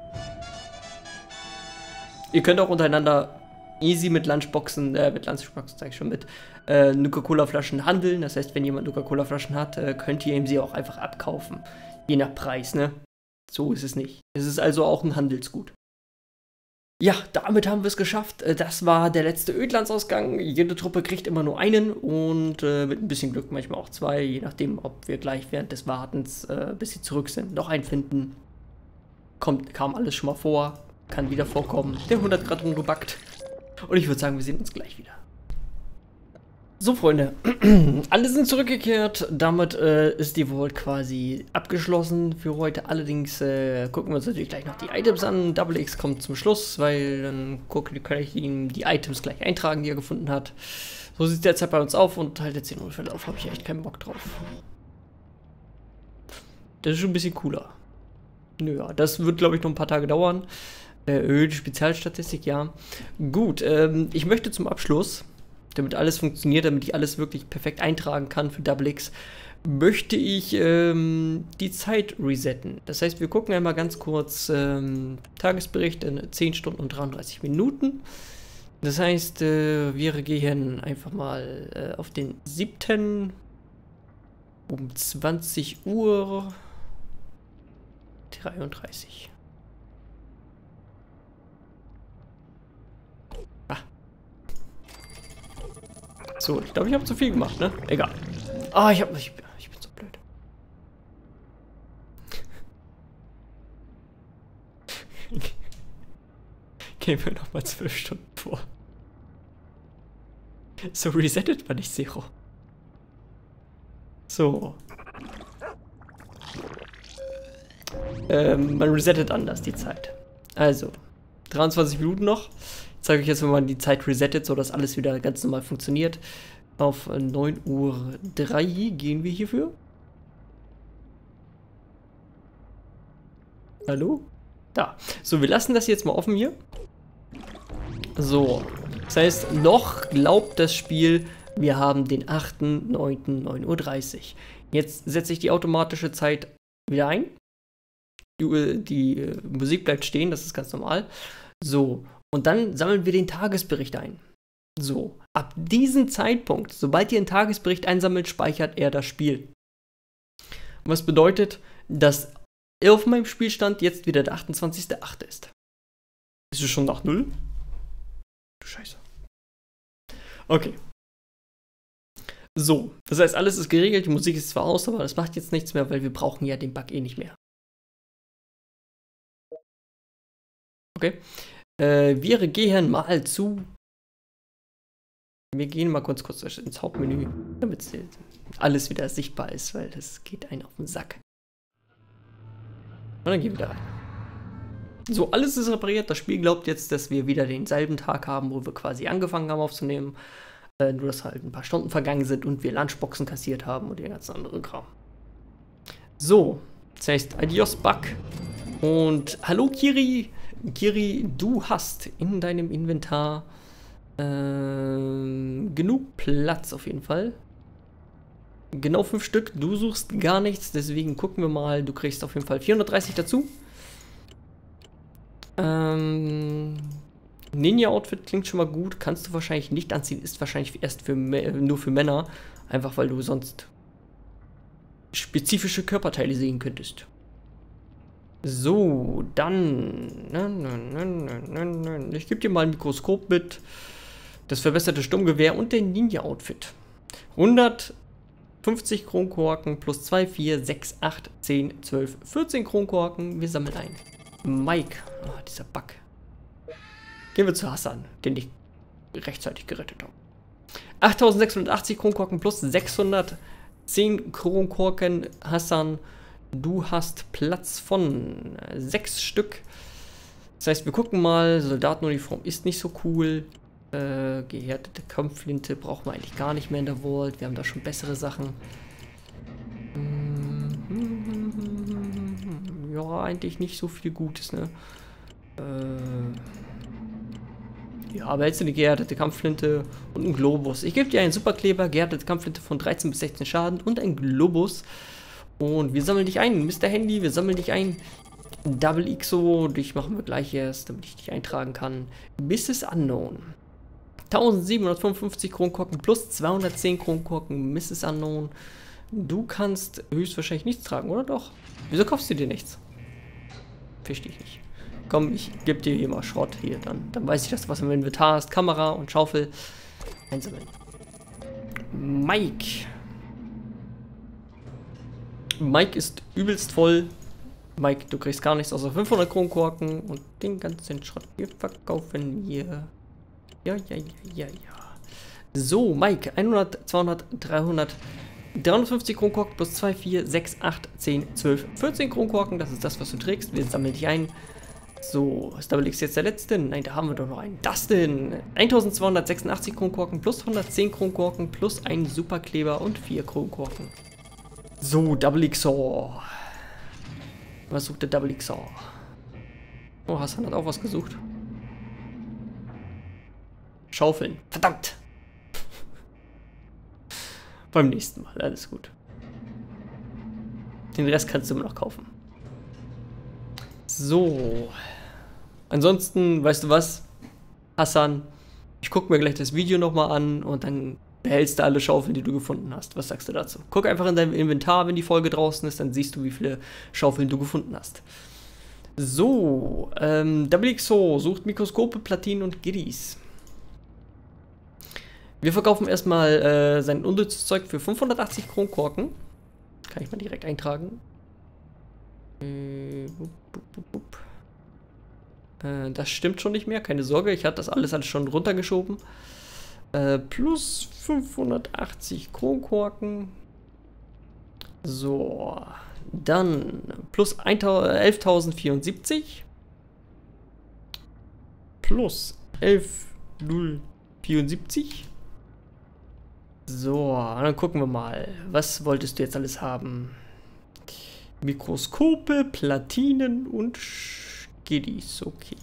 Ihr könnt auch untereinander easy mit Lunchboxen sag ich schon, mit Nuka-Cola-Flaschen handeln. Das heißt, wenn jemand Nuka-Cola-Flaschen hat, könnt ihr ihm sie auch einfach abkaufen. Je nach Preis, ne? So ist es nicht. Es ist also auch ein Handelsgut. Ja, damit haben wir es geschafft. Das war der letzte Ödlandsausgang. Jede Truppe kriegt immer nur einen und mit ein bisschen Glück manchmal auch zwei, je nachdem, ob wir gleich während des Wartens, bis sie zurück sind, noch einen finden. Kam alles schon mal vor, kann wieder vorkommen. Der 100 Grad rumgebackt. Und ich würde sagen, wir sehen uns gleich wieder. So, Freunde, alle sind zurückgekehrt. Damit ist die Vault quasi abgeschlossen für heute. Allerdings gucken wir uns natürlich gleich noch die Items an. Double X kommt zum Schluss, weil dann kann ich ihm die Items gleich eintragen, die er gefunden hat. So sieht es derzeit bei uns auf und halt jetzt den Verlauf habe ich echt keinen Bock drauf. Das ist schon ein bisschen cooler. Naja, das wird, glaube ich, noch ein paar Tage dauern. Erhöhte Spezialstatistik, ja. Gut, ich möchte zum Abschluss, damit alles funktioniert, damit ich alles wirklich perfekt eintragen kann für Double X, möchte ich die Zeit resetten. Das heißt, wir gucken einmal ganz kurz Tagesbericht in 10 Stunden und 33 Minuten. Das heißt, wir gehen einfach mal auf den 7. um 20 Uhr 33. So, ich glaube, ich habe zu viel gemacht, ne? Egal. Ah, ich bin so blöd. Gehen wir nochmal 12 Stunden vor. So resettet man nicht Zero. So. Man resettet anders die Zeit. Also, 23 Minuten noch. Zeige ich jetzt, wenn man die Zeit resettet, so dass alles wieder ganz normal funktioniert. Auf 9:03 Uhr gehen wir hierfür. Hallo? Da. So, wir lassen das jetzt mal offen hier. So. Das heißt, noch glaubt das Spiel, wir haben den 8.9.9:30 Uhr. Jetzt setze ich die automatische Zeit wieder ein. Die Musik bleibt stehen, das ist ganz normal. So. Und dann sammeln wir den Tagesbericht ein. So, ab diesem Zeitpunkt, sobald ihr einen Tagesbericht einsammelt, speichert er das Spiel. Was bedeutet, dass auf meinem Spielstand jetzt wieder der 28.08. ist. Ist es schon nach 0? Du Scheiße. Okay. So, das heißt, alles ist geregelt, die Musik ist zwar aus, aber das macht jetzt nichts mehr, weil wir brauchen ja den Bug eh nicht mehr. Okay. Wir gehen mal zu. Wir gehen mal kurz ins Hauptmenü, damit alles wieder sichtbar ist, weil das geht einen auf den Sack. Und dann gehen wir wieder rein. So, alles ist repariert. Das Spiel glaubt jetzt, dass wir wieder denselben Tag haben, wo wir quasi angefangen haben aufzunehmen. Nur, dass halt ein paar Stunden vergangen sind und wir Lunchboxen kassiert haben und den ganzen anderen Kram. So, das heißt, adios Bug. Und hallo Kiri. Kiri, du hast in deinem Inventar genug Platz auf jeden Fall. Genau 5 Stück. Du suchst gar nichts, deswegen gucken wir mal. Du kriegst auf jeden Fall 430 dazu. Ninja-Outfit klingt schon mal gut. Kannst du wahrscheinlich nicht anziehen. Ist wahrscheinlich erst nur für Männer. Einfach weil du sonst spezifische Körperteile sehen könntest. So, dann. Ich gebe dir mal ein Mikroskop mit. Das verbesserte Sturmgewehr und den Ninja-Outfit. 150 Kronkorken plus 2, 4, 6, 8, 10, 12, 14 Kronkorken. Wir sammeln ein. Mike. Oh, dieser Bug. Gehen wir zu Hassan, den ich rechtzeitig gerettet habe. 8680 Kronkorken plus 610 Kronkorken. Hassan. Du hast Platz von 6 Stück. Das heißt, wir gucken mal. Soldatenuniform ist nicht so cool. Gehärtete Kampfflinte brauchen wir eigentlich gar nicht mehr in der Vault. Wir haben da schon bessere Sachen. Ja, eigentlich nicht so viel Gutes, ne? Ja, aber jetzt eine gehärtete Kampfflinte und ein Globus. Ich gebe dir einen Superkleber, gehärtete Kampfflinte von 13 bis 16 Schaden und ein Globus. Und wir sammeln dich ein, Mr. Handy, wir sammeln dich ein. Double XO, dich machen wir gleich erst, damit ich dich eintragen kann. Mrs. Unknown. 1755 Kronkorken plus 210 Kronkorken, Mrs. Unknown. Du kannst höchstwahrscheinlich nichts tragen, oder doch? Wieso kaufst du dir nichts? Verstehe ich nicht. Komm, ich gebe dir hier mal Schrott hier dann. Dann weiß ich, dass du was im Inventar hast. Kamera und Schaufel einsammeln. Mike. Mike ist übelst voll. Mike, du kriegst gar nichts außer 500 Kronkorken und den ganzen Schrott hier verkaufen wir. Ja. So, Mike, 100, 200, 300, 350 Kronkorken plus 2, 4, 6, 8, 10, 12, 14 Kronkorken. Das ist das, was du trägst. Wir sammeln dich ein. So, ist Double X jetzt der letzte? Nein, da haben wir doch noch einen. Dustin, 1286 Kronkorken plus 110 Kronkorken plus ein Superkleber und 4 Kronkorken. So, Double XOR. Was sucht der Double XOR? Oh, Hassan hat auch was gesucht. Schaufeln. Verdammt! Beim nächsten Mal, alles gut. Den Rest kannst du immer noch kaufen. So. Ansonsten, weißt du was, Hassan, ich gucke mir gleich das Video nochmal an und dann behältst du alle Schaufeln, die du gefunden hast. Was sagst du dazu? Guck einfach in deinem Inventar, wenn die Folge draußen ist, dann siehst du, wie viele Schaufeln du gefunden hast. So, Double XO sucht Mikroskope, Platinen und Giddies. Wir verkaufen erstmal sein unnützes Zeug für 580 Kronkorken. Kann ich mal direkt eintragen. Das stimmt schon nicht mehr, keine Sorge, ich hatte das alles schon runtergeschoben. Plus 580 Kronkorken. So, dann plus 11.074. Plus 11.074. So, dann gucken wir mal. Was wolltest du jetzt alles haben? Mikroskope, Platinen und Giddies, okay.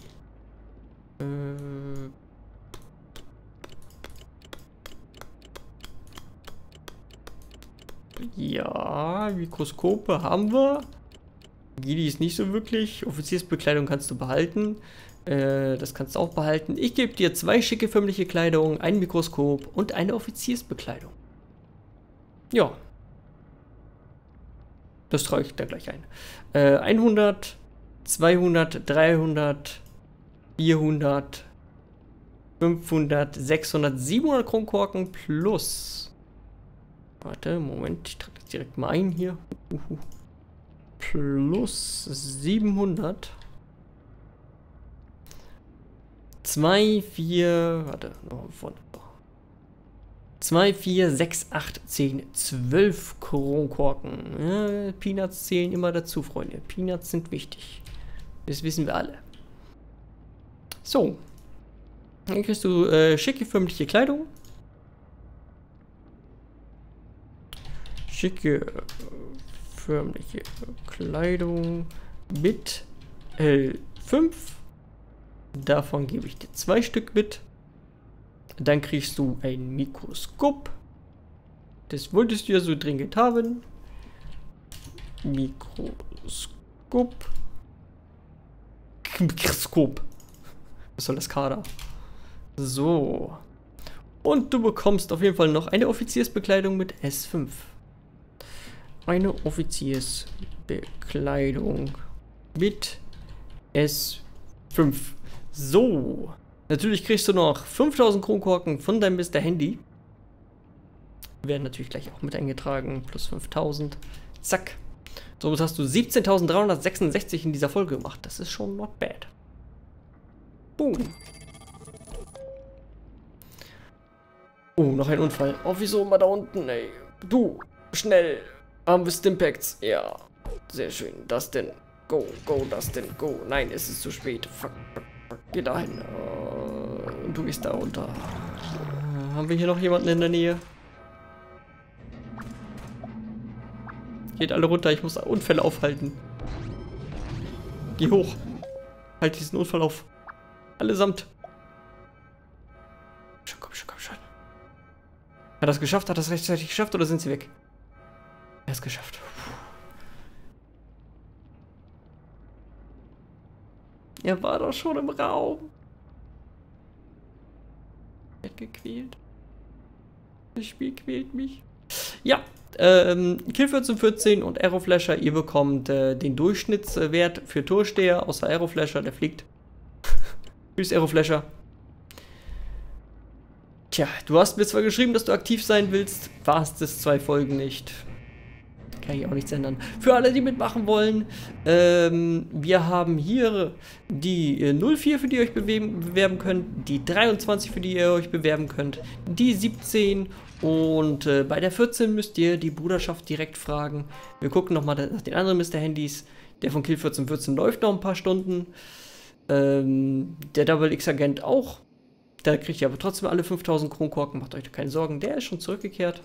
Ja, Mikroskope haben wir. Giddies nicht so wirklich. Offiziersbekleidung kannst du behalten. Das kannst du auch behalten. Ich gebe dir 2 schicke förmliche Kleidung, ein Mikroskop und eine Offiziersbekleidung. Ja. Das trage ich da gleich ein. 100, 200, 300, 400, 500, 600, 700 Kronkorken plus. Warte, Moment, ich trage das direkt mal ein hier. Plus 700. 2, 4, warte, noch vorne. 2, 4, 6, 8, 10, 12 Kronkorken. Ja, Peanuts zählen immer dazu, Freunde. Peanuts sind wichtig. Das wissen wir alle. So. Dann kriegst du schicke förmliche Kleidung. Schicke förmliche Kleidung mit L5. Davon gebe ich dir 2 Stück mit. Dann kriegst du ein Mikroskop. Das wolltest du ja so dringend haben. Mikroskop. Mikroskop. Was soll das Kader? So. Und du bekommst auf jeden Fall noch eine Offiziersbekleidung mit S5. Eine Offiziersbekleidung mit S5. So. Natürlich kriegst du noch 5000 Kronkorken von deinem Mr. Handy. Werden natürlich gleich auch mit eingetragen. Plus 5000. Zack. Somit hast du 17.366 in dieser Folge gemacht. Das ist schon not bad. Boom. Oh, noch ein Unfall. Oh, wieso immer da unten, ey? Du, schnell. Haben wir Stimpacks? Ja. Sehr schön. Dustin. Go, go, Dustin, go. Nein, es ist zu spät. Fuck, fuck, fuck. Geh dahin. Und du gehst da runter. Haben wir hier noch jemanden in der Nähe? Geht alle runter, ich muss Unfälle aufhalten. Geh hoch. Halt diesen Unfall auf. Allesamt. Schon, komm schon, komm schon. Hat er das geschafft? Hat er das rechtzeitig geschafft oder sind sie weg? Er hat es geschafft. Er war doch schon im Raum. Er wird gequält. Das Spiel quält mich. Ja, Kill1414 und Aeroflasher, ihr bekommt den Durchschnittswert für Torsteher, außer Aeroflasher, der fliegt. Tschüss, Aeroflasher. Tja, du hast mir zwar geschrieben, dass du aktiv sein willst, warst es 2 Folgen nicht. Kann ich auch nichts ändern. Für alle, die mitmachen wollen, wir haben hier die 04, für die ihr euch bewerben könnt, die 23, für die ihr euch bewerben könnt, die 17 und bei der 14 müsst ihr die Bruderschaft direkt fragen. Wir gucken nochmal nach den anderen Mr. Handys. Der von Kill1414 läuft noch ein paar Stunden. Der Double X-Agent auch. Da kriegt ihr aber trotzdem alle 5000 Kronkorken. Macht euch keine Sorgen, der ist schon zurückgekehrt.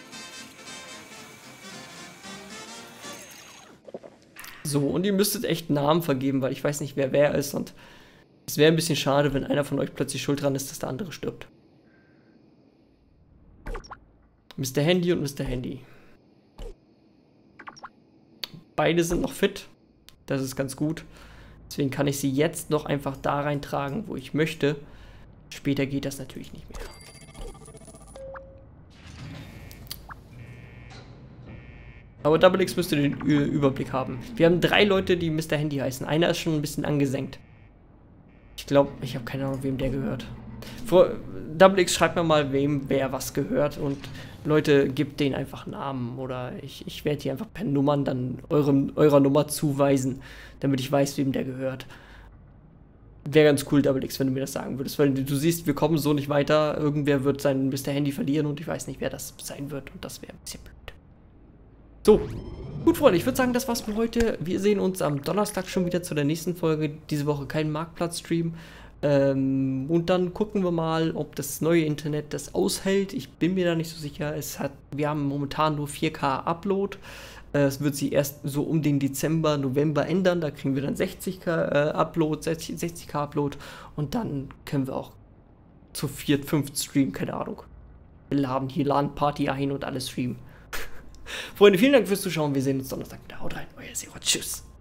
So, und ihr müsstet echt Namen vergeben, weil ich weiß nicht, wer ist. Und es wäre ein bisschen schade, wenn einer von euch plötzlich schuld dran ist, dass der andere stirbt. Mr. Handy und Mr. Handy. Beide sind noch fit. Das ist ganz gut. Deswegen kann ich sie jetzt noch einfach da reintragen, wo ich möchte. Später geht das natürlich nicht mehr. Aber Double X müsste den Überblick haben. Wir haben 3 Leute, die Mr. Handy heißen. Einer ist schon ein bisschen angesenkt. Ich glaube, ich habe keine Ahnung, wem der gehört. Double X, schreibt mir mal, wer was gehört. Und Leute, gebt denen einfach Namen. Oder ich werde die einfach per Nummern dann eurer Nummer zuweisen, damit ich weiß, wem der gehört. Wäre ganz cool, Double X, wenn du mir das sagen würdest. Weil du siehst, wir kommen so nicht weiter. Irgendwer wird sein Mr. Handy verlieren und ich weiß nicht, wer das sein wird. Und das wäre ein bisschen blöd. So, gut, Freunde, ich würde sagen, das war's für heute. Wir sehen uns am Donnerstag schon wieder zu der nächsten Folge. Diese Woche kein Marktplatz-Stream. Und dann gucken wir mal, ob das neue Internet das aushält. Ich bin mir da nicht so sicher. Wir haben momentan nur 4K Upload. Es wird sich erst so um den Dezember, November ändern. Da kriegen wir dann 60K Upload, 60K Upload. Und dann können wir auch zu 4., 5. streamen, keine Ahnung. Wir laden hier LAN-Party ein und alles streamen. Freunde, vielen Dank fürs Zuschauen. Wir sehen uns Donnerstag wieder. Haut rein, euer Sero. Tschüss.